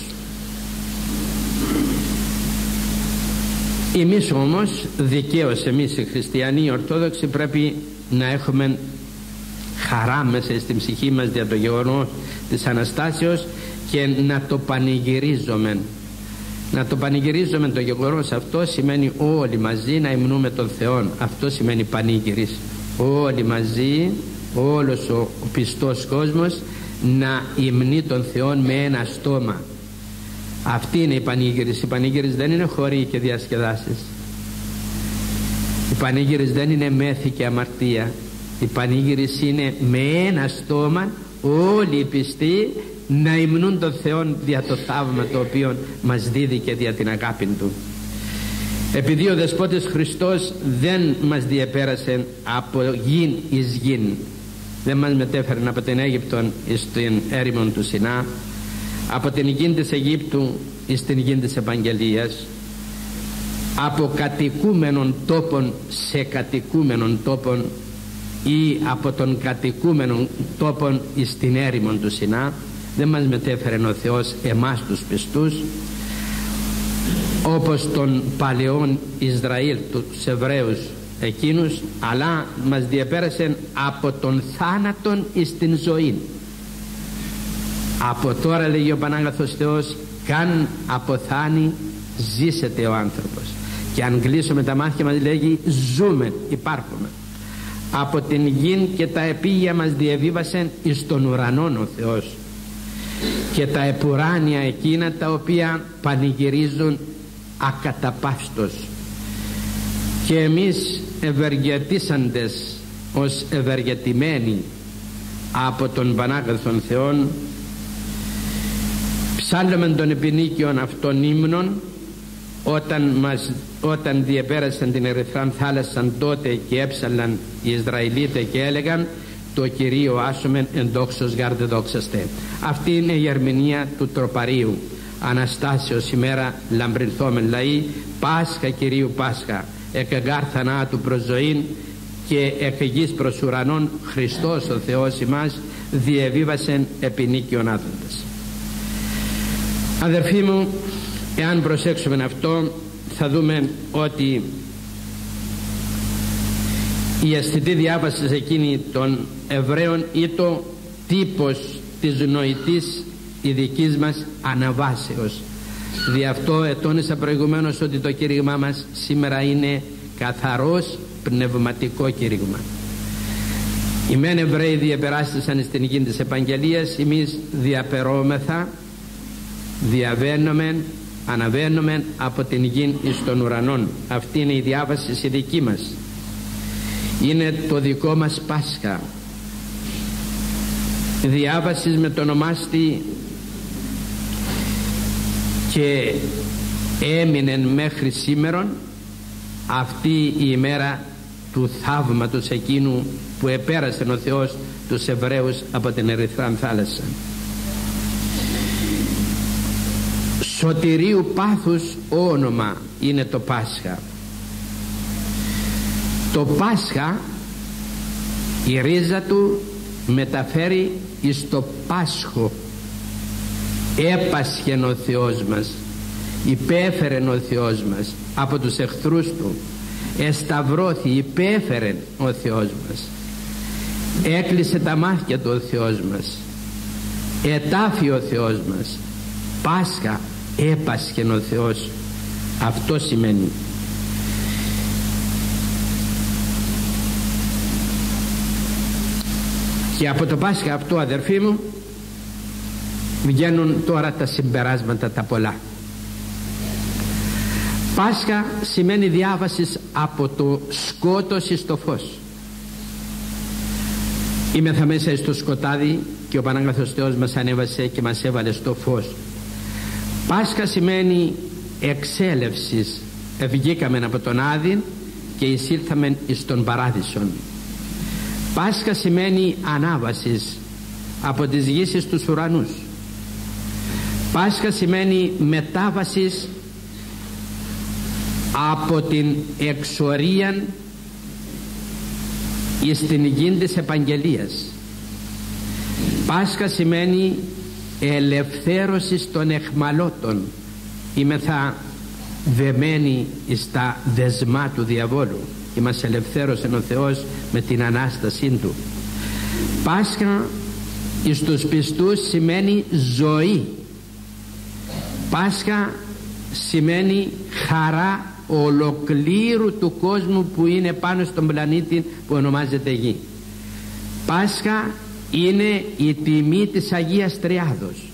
Εμείς όμως δικαίως, εμείς οι χριστιανοί οι Ορθόδοξοι, πρέπει να έχουμε χαρά μέσα στην ψυχή μας για το γεγονός της Αναστάσεως και να το πανηγυρίζουμε. Να το πανηγυρίζουμε το γεγονός αυτό σημαίνει όλοι μαζί να υμνούμε τον Θεό. Αυτό σημαίνει πανήγυρις. Όλοι μαζί, όλος ο, ο πιστός κόσμος να υμνεί τον Θεό με ένα στόμα. Αυτή είναι η πανήγυρις. Η πανήγυρις δεν είναι χωρί και διασκεδάσεις. Η πανήγυρις δεν είναι μέθη και αμαρτία. Η πανήγυρις είναι με ένα στόμα όλοι οι πιστοί να υμνούν τον Θεό δια το θαύμα το οποίο μας δίδηκε δια την αγάπη Του. Επειδή ο Δεσπότης Χριστός δεν μας διεπέρασε από γην εις γην, δεν μας μετέφερε από την Αίγυπτο στην έρημο του Σινά, από την γη της Αιγύπτου στην γη της Επαγγελίας, από κατοικούμενων τόπων σε κατοικούμενων τόπων ή από τον κατοικούμενων τόπων στην έρημο του Σινά, δεν μας μετέφερε ο Θεός εμάς τους πιστούς όπως των παλαιών Ισραήλ, τους Εβραίους εκείνους, αλλά μας διεπέρασε από τον θάνατον εις την ζωή. Από τώρα, λέγει ο Πανάγαθος Θεός, καν αποθάνει ζήσεται ο άνθρωπος. Και αν κλείσουμε τα μάτια μας, λέγει ζούμε, υπάρχουμε. Από την γη και τα επίγεια μας διεβίβασε εις τον ουρανόν ο Θεός, και τα επουράνια εκείνα τα οποία πανηγυρίζουν ακαταπαύστος. Και εμείς ευεργετήσαντες ως ευεργετημένοι από τον Πανάγαθον Θεόν, ψάλλομεν των επινίκιων αυτών ύμνων όταν, μας, όταν διεπέρασαν την Ερυθράν θάλασσαν τότε και έψαλαν οι Ισραηλίτες και έλεγαν το Κυρίο άσομεν εν δόξος γάρde δόξαστε. Αυτή είναι η ερμηνεία του τροπαρίου. Αναστάσεως ημέρα λαμπρινθόμεν λαοί, Πάσχα Κυρίου Πάσχα, εκ γάρ θανάτου προς ζωήν και εκ γης προς ουρανών, Χριστός ο Θεός ημάς διεβίβασεν επινίκιον άθοντας. Αδερφοί μου, εάν προσέξουμε αυτό, θα δούμε ότι η αισθητή διάβαση εκείνη των Εβραίων ή το τύπος της νοητής ειδικής μας αναβάσεως. Δι' αυτό ετώνησα προηγουμένως ότι το κήρυγμά μας σήμερα είναι καθαρός πνευματικό κήρυγμα. Οι μεν Εβραίοι διαπεράστησαν στην γη της Επαγγελίας, εμείς διαπερώμεθα, διαβαίνουμε, αναβαίνουμε από την γη εις των ουρανών. Αυτή είναι η διάβαση η δική μας. Είναι το δικό μας Πάσχα. Διάβασης με το ονομάστη και έμεινε μέχρι σήμερον αυτή η ημέρα του θαύματος εκείνου που επέρασε ο Θεός τους Εβραίους από την Ερυθράν θάλασσα. Σωτηρίου πάθους όνομα είναι το Πάσχα. Το Πάσχα, η ρίζα του μεταφέρει εις το Πάσχο. Έπασχεν ο Θεός μας, υπέφερεν ο Θεός μας από τους εχθρούς του, εσταυρώθη, υπέφερεν ο Θεός μας, έκλεισε τα μάτια του ο Θεός μας, ετάφη ο Θεός μας. Πάσχα, έπασχεν ο Θεός. Αυτό σημαίνει. Και από το Πάσχα αυτό, αδερφοί μου, βγαίνουν τώρα τα συμπεράσματα τα πολλά. Πάσχα σημαίνει διάβαση από το σκότος εις το φως. Είμεθα μέσα στο σκοτάδι και ο Πανάγαθος Θεός μας ανέβασε και μας έβαλε στο φως. Πάσχα σημαίνει εξέλευσης. Ευγήκαμε από τον Άδη και εισήλθαμε εις τον Παράδεισον. Πάσχα σημαίνει ανάβασης από τις γης εις τους ουρανούς. Πάσχα σημαίνει μετάβασης από την εξορία εις την γη της επαγγελίας. Πάσχα σημαίνει ελευθέρωση των εχμαλώτων. Είμεθα δεμένοι στα δεσμά του διαβόλου και μας ελευθέρωσε ο Θεός με την Ανάστασή Του. Πάσχα εις τους πιστούς σημαίνει ζωή. Πάσχα σημαίνει χαρά ολοκλήρου του κόσμου που είναι πάνω στον πλανήτη που ονομάζεται Γη. Πάσχα είναι η τιμή της Αγίας Τριάδος.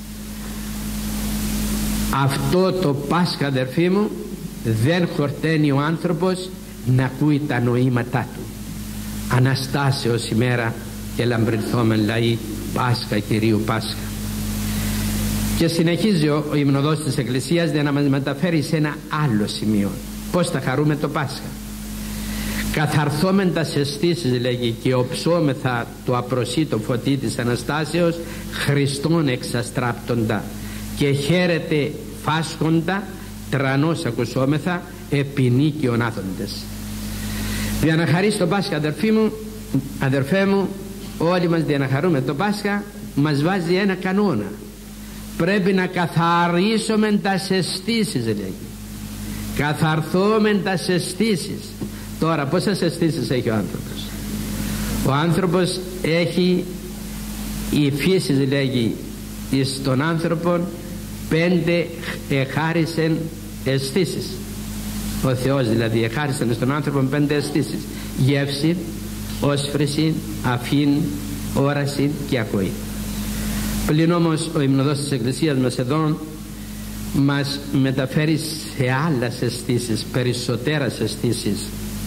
Αυτό το Πάσχα, αδερφοί μου, δεν χορταίνει ο άνθρωπος να ακούει τα νοήματά του. Αναστάσεως ημέρα και λαμπρινθόμεν λαοί, Πάσχα Κυρίου Πάσχα. Και συνεχίζει ο, ο υμνοδός της Εκκλησίας για να μας μεταφέρει σε ένα άλλο σημείο. Πώς θα χαρούμε το Πάσχα? Καθαρθόμεν τας αισθήσεις, λέγει, και οψόμεθα το απροσίτο φωτί της Αναστάσεως Χριστόν εξαστράπτοντα, και χαίρεται φάσκοντα τρανός ακουσόμεθα επινίκιον άθοντες. Για να χαρείς το Πάσχα, αδερφοί μου, αδερφέ μου, όλοι μας για να χαρούμε το Πάσχα μας βάζει ένα κανόνα. Πρέπει να καθαρίσουμε τας αισθήσεις, λέγει. Καθαρθόμεν τας αισθήσεις. Τώρα πόσες αισθήσεις έχει ο άνθρωπος? Ο άνθρωπος έχει, η φύση, λέγει, εις τον άνθρωπο πέντε εχάρισεν αισθήσεις. Ο Θεός δηλαδή εχάρισεν στον άνθρωπο πέντε αισθήσεις: γεύση, όσφρηση, αφήν, όραση και ακοή. Πλην όμως ο υμνοδός της Εκκλησίας μας εδώ μας μεταφέρει σε άλλες αισθήσεις, περισσότερες αισθήσεις.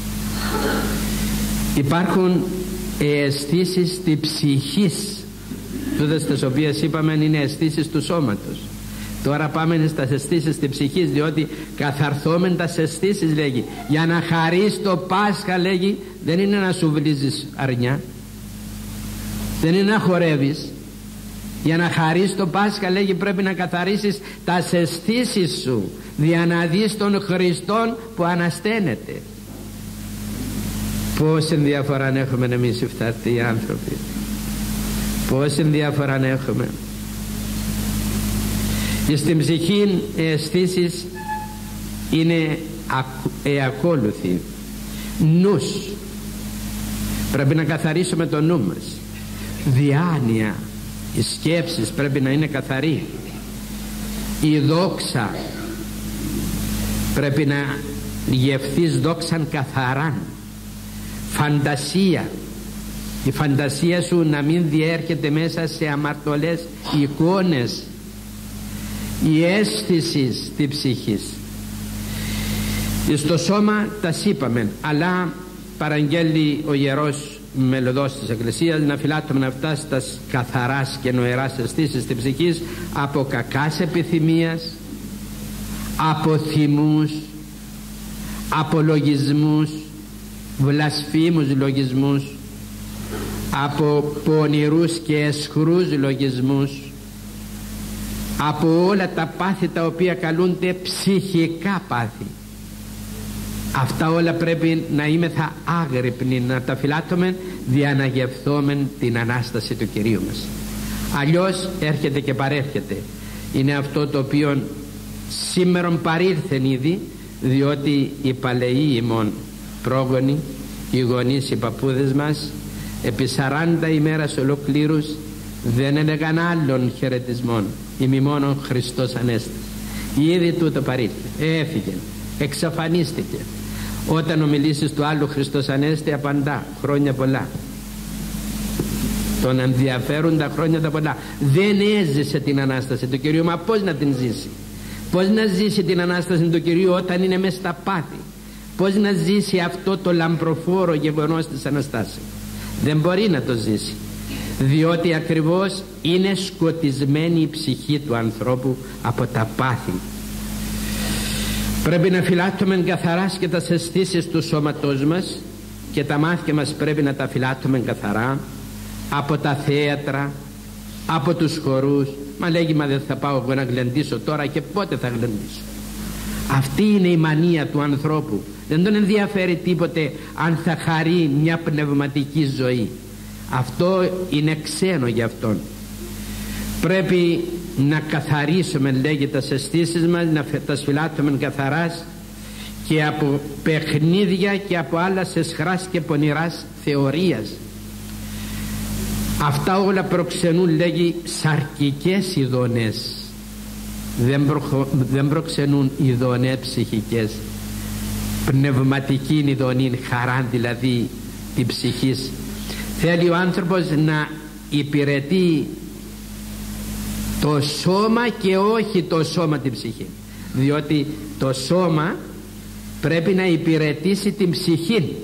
Υπάρχουν αισθήσεις της ψυχής, τούτες τις οποίες είπαμε είναι αισθήσεις του σώματος. Τώρα πάμε στις αισθήσεις της ψυχής, διότι καθαρθόμεν τας αισθήσεις, λέγει. Για να χαρείς το Πάσχα, λέγει, δεν είναι να σου βλύζεις αρνιά, δεν είναι να χορεύεις. Για να χαρείς το Πάσχα, λέγει, πρέπει να καθαρίσεις τας αισθήσεις σου, για να δεις τον Χριστόν που ανασταίνεται. Πόση διαφορά έχουμε εμείς οι φταρτοί άνθρωποι, πόση διαφορά έχουμε. Και στην ψυχή οι αισθήσεις είναι εακόλουθοι. Νους, πρέπει να καθαρίσουμε το νου μας. Διάνοια, οι σκέψεις πρέπει να είναι καθαροί. Η δόξα, πρέπει να γευθείς δόξαν καθαράν. Φαντασία, η φαντασία σου να μην διέρχεται μέσα σε αμαρτωλές εικόνες. Η αίσθηση της ψυχής. Στο σώμα τα είπαμε, αλλά παραγγέλει ο Ιερός Μελωδός της Εκκλησίας να φυλάττουμε αυτά στα καθαράς και νοεράς αισθήσεις της ψυχής από κακάς επιθυμίας, από θυμούς, από λογισμούς, βλασφήμους λογισμούς, από πονηρούς και αισχρούς λογισμούς, από όλα τα πάθη τα οποία καλούνται ψυχικά πάθη. Αυτά όλα πρέπει να είμεθα άγρυπνοι, να τα φυλάττουμε, διαναγευθόμεν την Ανάσταση του Κυρίου μας. Αλλιώς έρχεται και παρέρχεται. Είναι αυτό το οποίο σήμερον παρήλθεν ήδη, διότι οι παλαιοί ημών πρόγονοι, οι γονείς, οι παππούδες μας, επί σαράντα ημέρας ολοκλήρους δεν έλεγαν άλλων χαιρετισμών, ημί μόνον Χριστός Ανέστη. Ήδη τούτο παρήλθε, έφυγε, εξαφανίστηκε. Όταν ομιλήσεις του άλλου Χριστός Ανέστη απαντά, χρόνια πολλά. Τον ενδιαφέρουν τα χρόνια τα πολλά. Δεν έζησε την Ανάσταση του Κυρίου. Μα πώς να την ζήσει? Πώς να ζήσει την Ανάσταση του Κυρίου όταν είναι μέσα στα πάθη? Πώς να ζήσει αυτό το λαμπροφόρο γεγονός της Αναστάσεως? Δεν μπορεί να το ζήσει, διότι ακριβώς είναι σκοτισμένη η ψυχή του ανθρώπου από τα πάθη. Πρέπει να φυλάττουμε καθαρά και τα αισθήσεις του σώματός μας, και τα μάτια μας πρέπει να τα φυλάττουμε καθαρά από τα θέατρα, από τους χορούς. Μα λέγει, μα δεν θα πάω εγώ να γλεντήσω τώρα, και πότε θα γλεντήσω? Αυτή είναι η μανία του ανθρώπου. Δεν τον ενδιαφέρει τίποτε αν θα χαρεί μια πνευματική ζωή. Αυτό είναι ξένο για αυτόν. Πρέπει να καθαρίσουμε, λέγει, τα αισθήσεις μας, να τα σφυλάττουμε καθαράς και από παιχνίδια και από άλλα σεσχράς και πονηράς θεωρίας. Αυτά όλα προξενούν, λέγει, σαρκικές ειδονές. Δεν, προ, δεν προξενούν ειδονές ψυχικές. Πνευματική ειδονή, χαρά δηλαδή την ψυχής. Θέλει ο άνθρωπος να υπηρετεί το σώμα και όχι το σώμα την ψυχή, διότι το σώμα πρέπει να υπηρετήσει την ψυχή.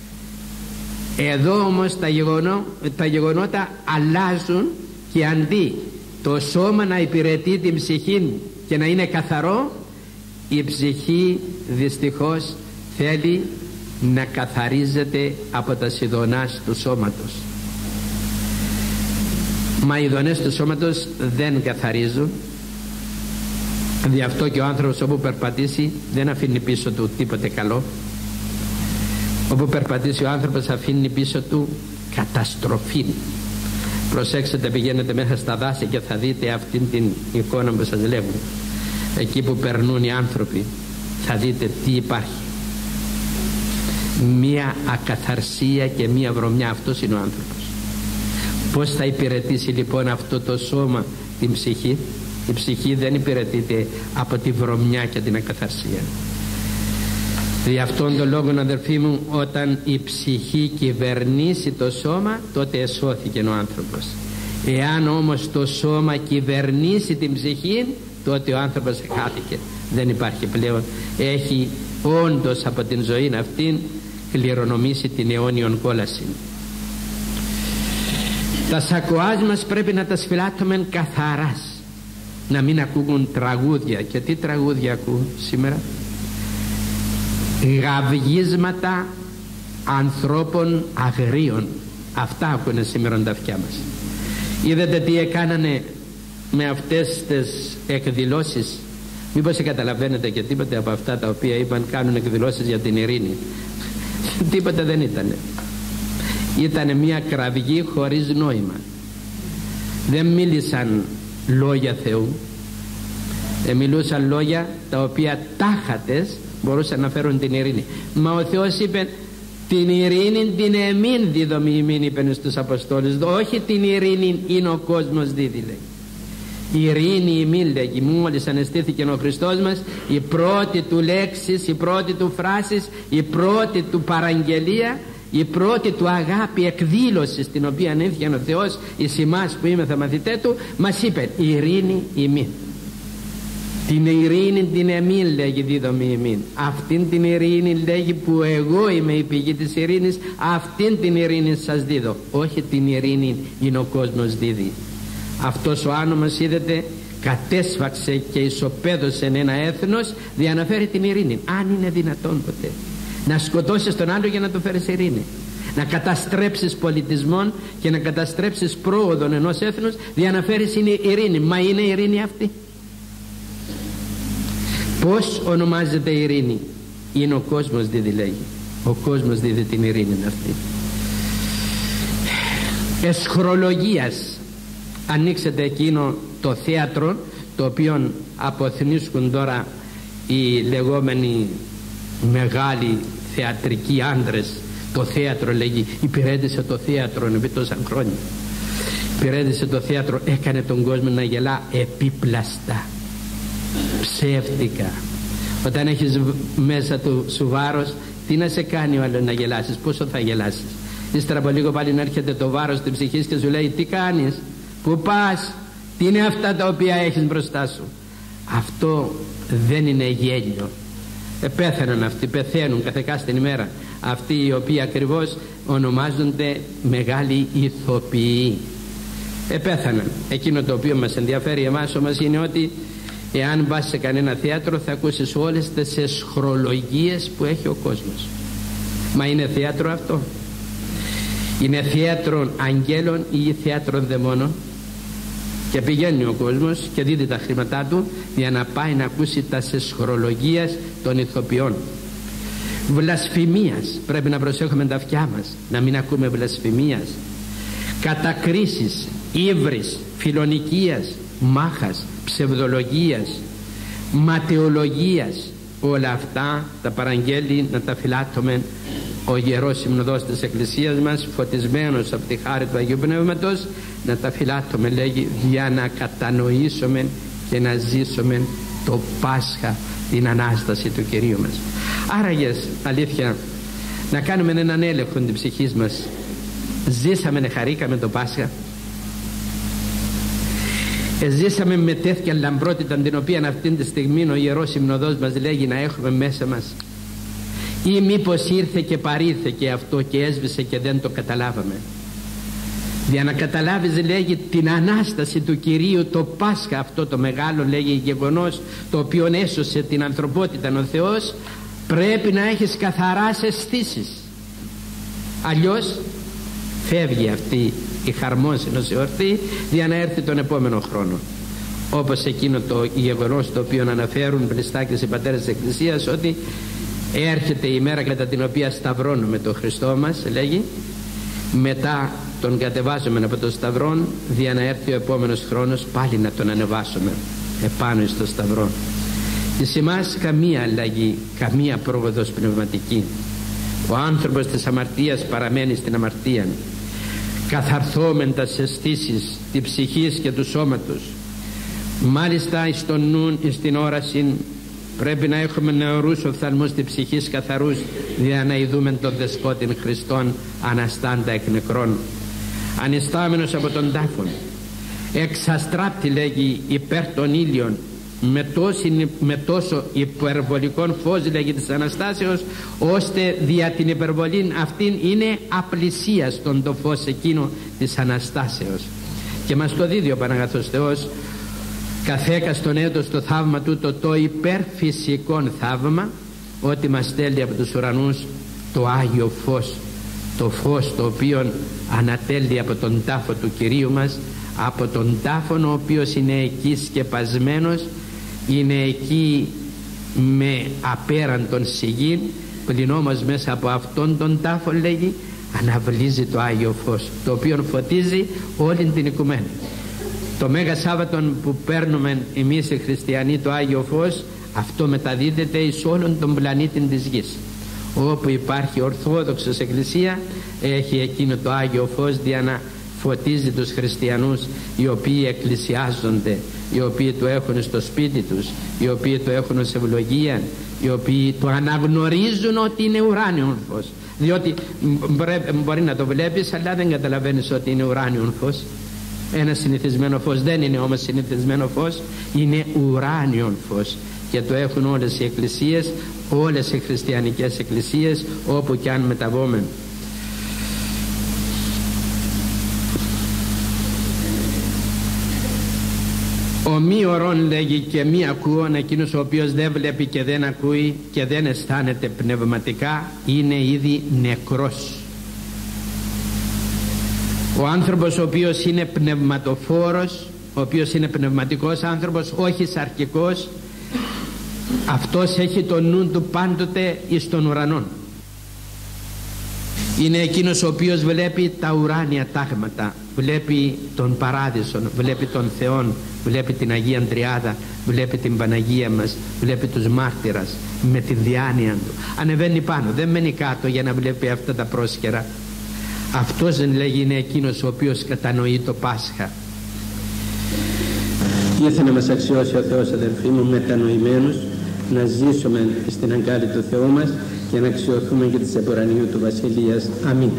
Εδώ όμως τα, γεγονό, τα γεγονότα αλλάζουν, και αντί το σώμα να υπηρετεί την ψυχή και να είναι καθαρό, η ψυχή δυστυχώς θέλει να καθαρίζεται από τα ειδονάς του σώματος. Μα οι ειδονές του σώματος δεν καθαρίζουν. Γι' αυτό και ο άνθρωπος όπου περπατήσει δεν αφήνει πίσω του τίποτε καλό. Όπου περπατήσει ο άνθρωπος αφήνει πίσω του καταστροφή. Προσέξτε, πηγαίνετε μέσα στα δάση και θα δείτε αυτήν την εικόνα που σας λέγω. Εκεί που περνούν οι άνθρωποι θα δείτε τι υπάρχει. Μία ακαθαρσία και μία βρωμιά. Αυτός είναι ο άνθρωπος. Πώς θα υπηρετήσει λοιπόν αυτό το σώμα την ψυχή? Η ψυχή δεν υπηρετείται από τη βρωμιά και την ακαθαρσία. Γι' αυτόν τον λόγο, αδερφοί μου, όταν η ψυχή κυβερνήσει το σώμα, τότε εσώθηκε ο άνθρωπος. Εάν όμως το σώμα κυβερνήσει την ψυχή, τότε ο άνθρωπος χάθηκε. Δεν υπάρχει πλέον. Έχει όντως από την ζωή αυτήν κληρονομήσει την αιώνιον κόλαση. Τα σακοάζ μας πρέπει να τα σφυλάττουμε καθαράς, να μην ακούγουν τραγούδια. Και τι τραγούδια ακούν σήμερα? Γαυγίσματα ανθρώπων αγρίων. Αυτά ακούνε σήμερα τα αυτιά μας. Είδατε τι έκανανε με αυτές τις εκδηλώσεις? Μήπως καταλαβαίνετε και τίποτε από αυτά τα οποία είπαν κάνουν εκδηλώσεις για την ειρήνη? Τίποτε δεν ήτανε. Ήτανε μια κραυγή χωρίς νόημα. Δεν μίλησαν λόγια Θεού, ε, μιλούσαν λόγια τα οποία τάχατες μπορούσαν να φέρουν την ειρήνη. Μα ο Θεός είπε, την ειρήνη την εμήν δίδομη ημίν, είπεν στους Αποστόλους. Όχι την ειρήνη είναι ο κόσμος δίδει, λέει. Η ειρήνη ημίν, λέγει. Μόλις αναισθήθηκε ο Χριστός μας, η πρώτη του λέξη, η πρώτη του φράση, η πρώτη του παραγγελία, η πρώτη του αγάπη εκδήλωση, στην οποία ανέφυγε ο Θεός εις εμάς που είμαστε μαθητέ του, μας είπε ειρήνη ημίν. Την ειρήνη την εμήν, λέγει, δίδομη ημίν. Αυτήν την ειρήνη, λέγει, που εγώ είμαι η πηγή της ειρήνης, αυτήν την ειρήνη σας δίδω. Όχι την ειρήνη είναι ο κόσμος δίδει. Αυτός ο άνομος, είδετε, κατέσφαξε και ισοπαίδωσε ένα έθνος για να φέρει την ειρήνη. Αν είναι δυνατόν ποτέ να σκοτώσεις τον άλλο για να το φέρεις ειρήνη, να καταστρέψεις πολιτισμόν και να καταστρέψεις πρόοδον ενός έθνους για να φέρεις ειρήνη? Μα είναι ειρήνη αυτή? Πώς ονομάζεται η ειρήνη? Είναι ο κόσμος δίδει, λέγει. Ο κόσμος δίδει την ειρήνη αυτή. Εσχρολογίας. Ανοίξετε εκείνο το θέατρο το οποίο αποθνίσκουν τώρα οι λεγόμενοι μεγάλοι θεατρικοί άντρες. Το θέατρο, λέγει, υπηρέτησε το θέατρο επί τόσα χρόνια. Υπηρέτησε το θέατρο, έκανε τον κόσμο να γελά επίπλαστα. ψεύτικα. Όταν έχεις μέσα του σου βάρος, τι να σε κάνει ο άλλος να γελάσεις? Πόσο θα γελάσεις? Ύστερα από λίγο πάλι να έρχεται το βάρος της ψυχής και σου λέει, τι κάνεις, πού πας, τι είναι αυτά τα οποία έχεις μπροστά σου? Αυτό δεν είναι γέλιο. Επέθαναν αυτοί, πεθαίνουν κάθε κάστην ημέρα αυτοί οι οποίοι ακριβώς ονομάζονται μεγάλοι ηθοποιοί. Επέθαναν. Εκείνο το οποίο μας ενδιαφέρει εμάς όμως είναι ότι εάν πας σε κανένα θέατρο θα ακούσεις όλες τις εσχρολογίες που έχει ο κόσμος. Μα είναι θέατρο αυτό? Είναι θέατρο αγγέλων ή θέατρο δαιμόνων? Και πηγαίνει ο κόσμος και δίδει τα χρήματά του για να πάει να ακούσει τα εσχρολογίες των ηθοποιών. Βλασφημίας, πρέπει να προσέχουμε τα αυτιά μας να μην ακούμε βλασφημίας, κατακρίσεις, ύβρις, φιλονικίας, μάχας, ψευδολογίας, ματαιολογίας. Όλα αυτά τα παραγγέλει να τα φυλάττουμε ο Ιερός Συνοδός της Εκκλησίας μας, φωτισμένος από τη χάρη του Αγίου Πνεύματος, να τα φυλάττουμε, λέγει, για να κατανοήσουμε και να ζήσουμε το Πάσχα, την Ανάσταση του Κυρίου μας. Άραγε, αλήθεια, να κάνουμε έναν έλεγχο την ψυχή μας. Ζήσαμε, χαρήκαμε το Πάσχα? Ζήσαμε με τέτοια λαμπρότητα την οποία αυτή τη στιγμή ο Ιερός Συνοδός μας λέγει να έχουμε μέσα μας? Ή μήπως ήρθε και παρήθηκε αυτό και έσβησε και δεν το καταλάβαμε? Για να καταλάβεις, λέγει, την Ανάσταση του Κυρίου, το Πάσχα αυτό το μεγάλο, λέγει, γεγονός το οποίο έσωσε την ανθρωπότητα ο Θεός, πρέπει να έχεις καθαράς αισθήσεις. Αλλιώς φεύγει αυτή η χαρμόσυνος εορτή για να έρθει τον επόμενο χρόνο. Όπως εκείνο το γεγονός το οποίο αναφέρουν πλειστάκες οι πατέρες της Εκκλησίας, ότι έρχεται η μέρα κατά την οποία σταυρώνουμε τον Χριστό μας, λέγει, μετά τον κατεβάζουμε από τον σταυρόν για να έρθει ο επόμενος χρόνος πάλι να τον ανεβάσουμε επάνω στο σταυρό. Εις εμάς καμία αλλαγή, καμία πρόοδος πνευματική. Ο άνθρωπος της αμαρτίας παραμένει στην αμαρτία, καθαρθόμεν τας αισθήσεις της ψυχής και του σώματος. Μάλιστα εις τον νουν, εις την όραση, πρέπει να έχουμε νεωρούς οφθαλμούς της ψυχής καθαρούς, για να ειδούμε τον Δεσπότην Χριστόν αναστάντα εκ νεκρών, ανιστάμενος από τον τάφον, εξαστράπτει, λέγει, υπέρ των ήλιων, με, τόση, με τόσο υπερβολικών φως, λέγει, της Αναστάσεως, ώστε δια την υπερβολή αυτήν είναι απλησίαστον το φως εκείνο της Αναστάσεως. Και μας το δίδει ο Παναγαθός Θεός καθέκα στον έτος το θαύμα τούτο, το υπερφυσικόν θαύμα, ότι μας στέλνει από τους ουρανούς το Άγιο Φως, το φως το οποίο ανατέλει από τον τάφο του Κυρίου μας, από τον τάφον ο οποίος είναι εκεί σκεπασμένος, είναι εκεί με απέραντον σιγήν, πλην όμως μέσα από αυτόν τον τάφο, λέγει, αναβλύζει το Άγιο Φως, το οποίο φωτίζει όλη την οικουμένη. Το Μέγα Σάββατον που παίρνουμε εμείς οι χριστιανοί, το Άγιο Φως, αυτό μεταδίδεται εις όλον τον πλανήτη της γης. Όπου υπάρχει Ορθόδοξος Εκκλησία, έχει εκείνο το Άγιο Φως για να φωτίζει τους χριστιανούς, οι οποίοι εκκλησιάζονται, οι οποίοι το έχουν στο σπίτι τους, οι οποίοι το έχουν σε ευλογία, οι οποίοι το αναγνωρίζουν ότι είναι ουράνιον φως. Διότι μπορεί να το βλέπεις αλλά δεν καταλαβαίνεις ότι είναι ουράνιον φως. Ένα συνηθισμένο φως δεν είναι όμως συνηθισμένο φως, είναι ουράνιον φως, και το έχουν όλες οι εκκλησίες, όλες οι χριστιανικές εκκλησίες, όπου και αν μεταβόμεν. Ο μη ορών, λέγει, και μη ακούων, εκείνος ο οποίος δεν βλέπει και δεν ακούει και δεν αισθάνεται πνευματικά, είναι ήδη νεκρός. Ο άνθρωπος ο οποίος είναι πνευματοφόρος, ο οποίος είναι πνευματικός άνθρωπος, όχι σαρκικός, αυτός έχει το νου του πάντοτε εις τον ουρανόν. Είναι εκείνος ο οποίος βλέπει τα ουράνια τάγματα, βλέπει τον παράδεισο, βλέπει τον Θεόν, βλέπει την Αγία Τριάδα, βλέπει την Παναγία μας, βλέπει τους μάρτυρας με τη διάνοια του. Ανεβαίνει πάνω, δεν μένει κάτω για να βλέπει αυτά τα πρόσκαιρα. Αυτός, δεν λέγει, είναι εκείνος ο οποίος κατανοεί το Πάσχα. Ήρθε να μας αξιώσει ο Θεός, αδελφοί μου, μετανοημένους, να ζήσουμε στην αγκάλη του Θεού μας και να αξιωθούμε και της επουρανίου του Βασιλείας. Αμήν.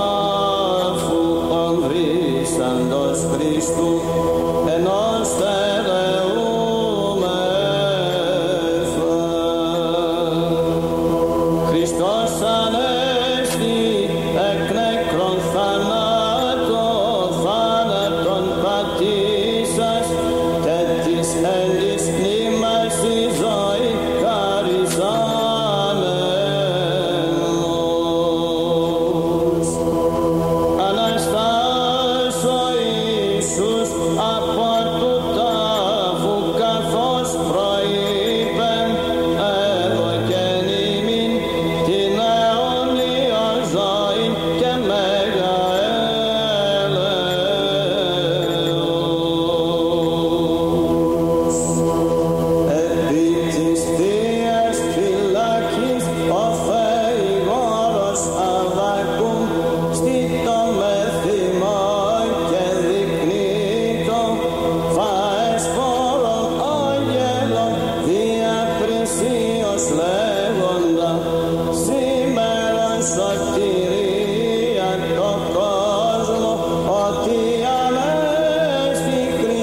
Χριστού ενός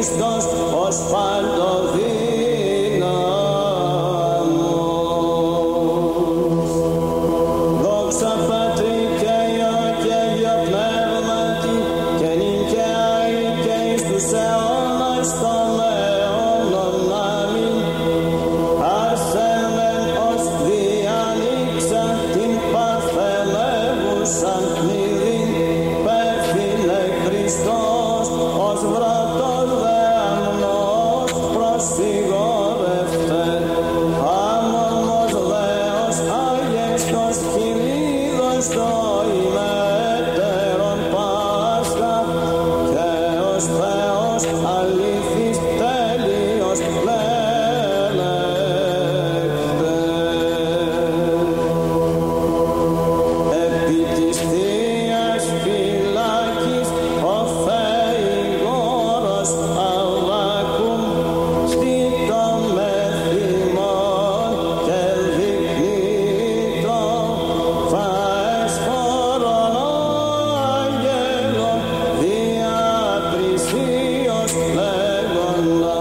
Χριστός ως παντοδύναμος. Δόξα Πατρί και Υιό και Υιό Πνεύματι και νυν και αεί και εις τους αιώνας των αιώνων. Αμήν. Αρσέμεν ως διανοίξα την παρθενεύουσαν κνηρήν, πέφυλε Χριστός ως βρατός δε αμνός προσφυγόρευτε. Αμονμός Λέος αγέστος χιλίδος το ημέτερον Πάσχα και ως Θεός αλήθης τέλειος πλένεκτε. Επί της Θείας φυλάκης ο Θεηγόρος Αββακούμ στήτω με θυμόν και δεικνύτω φαεσφόρον αγγέλων δια πρισίως λέγοντα.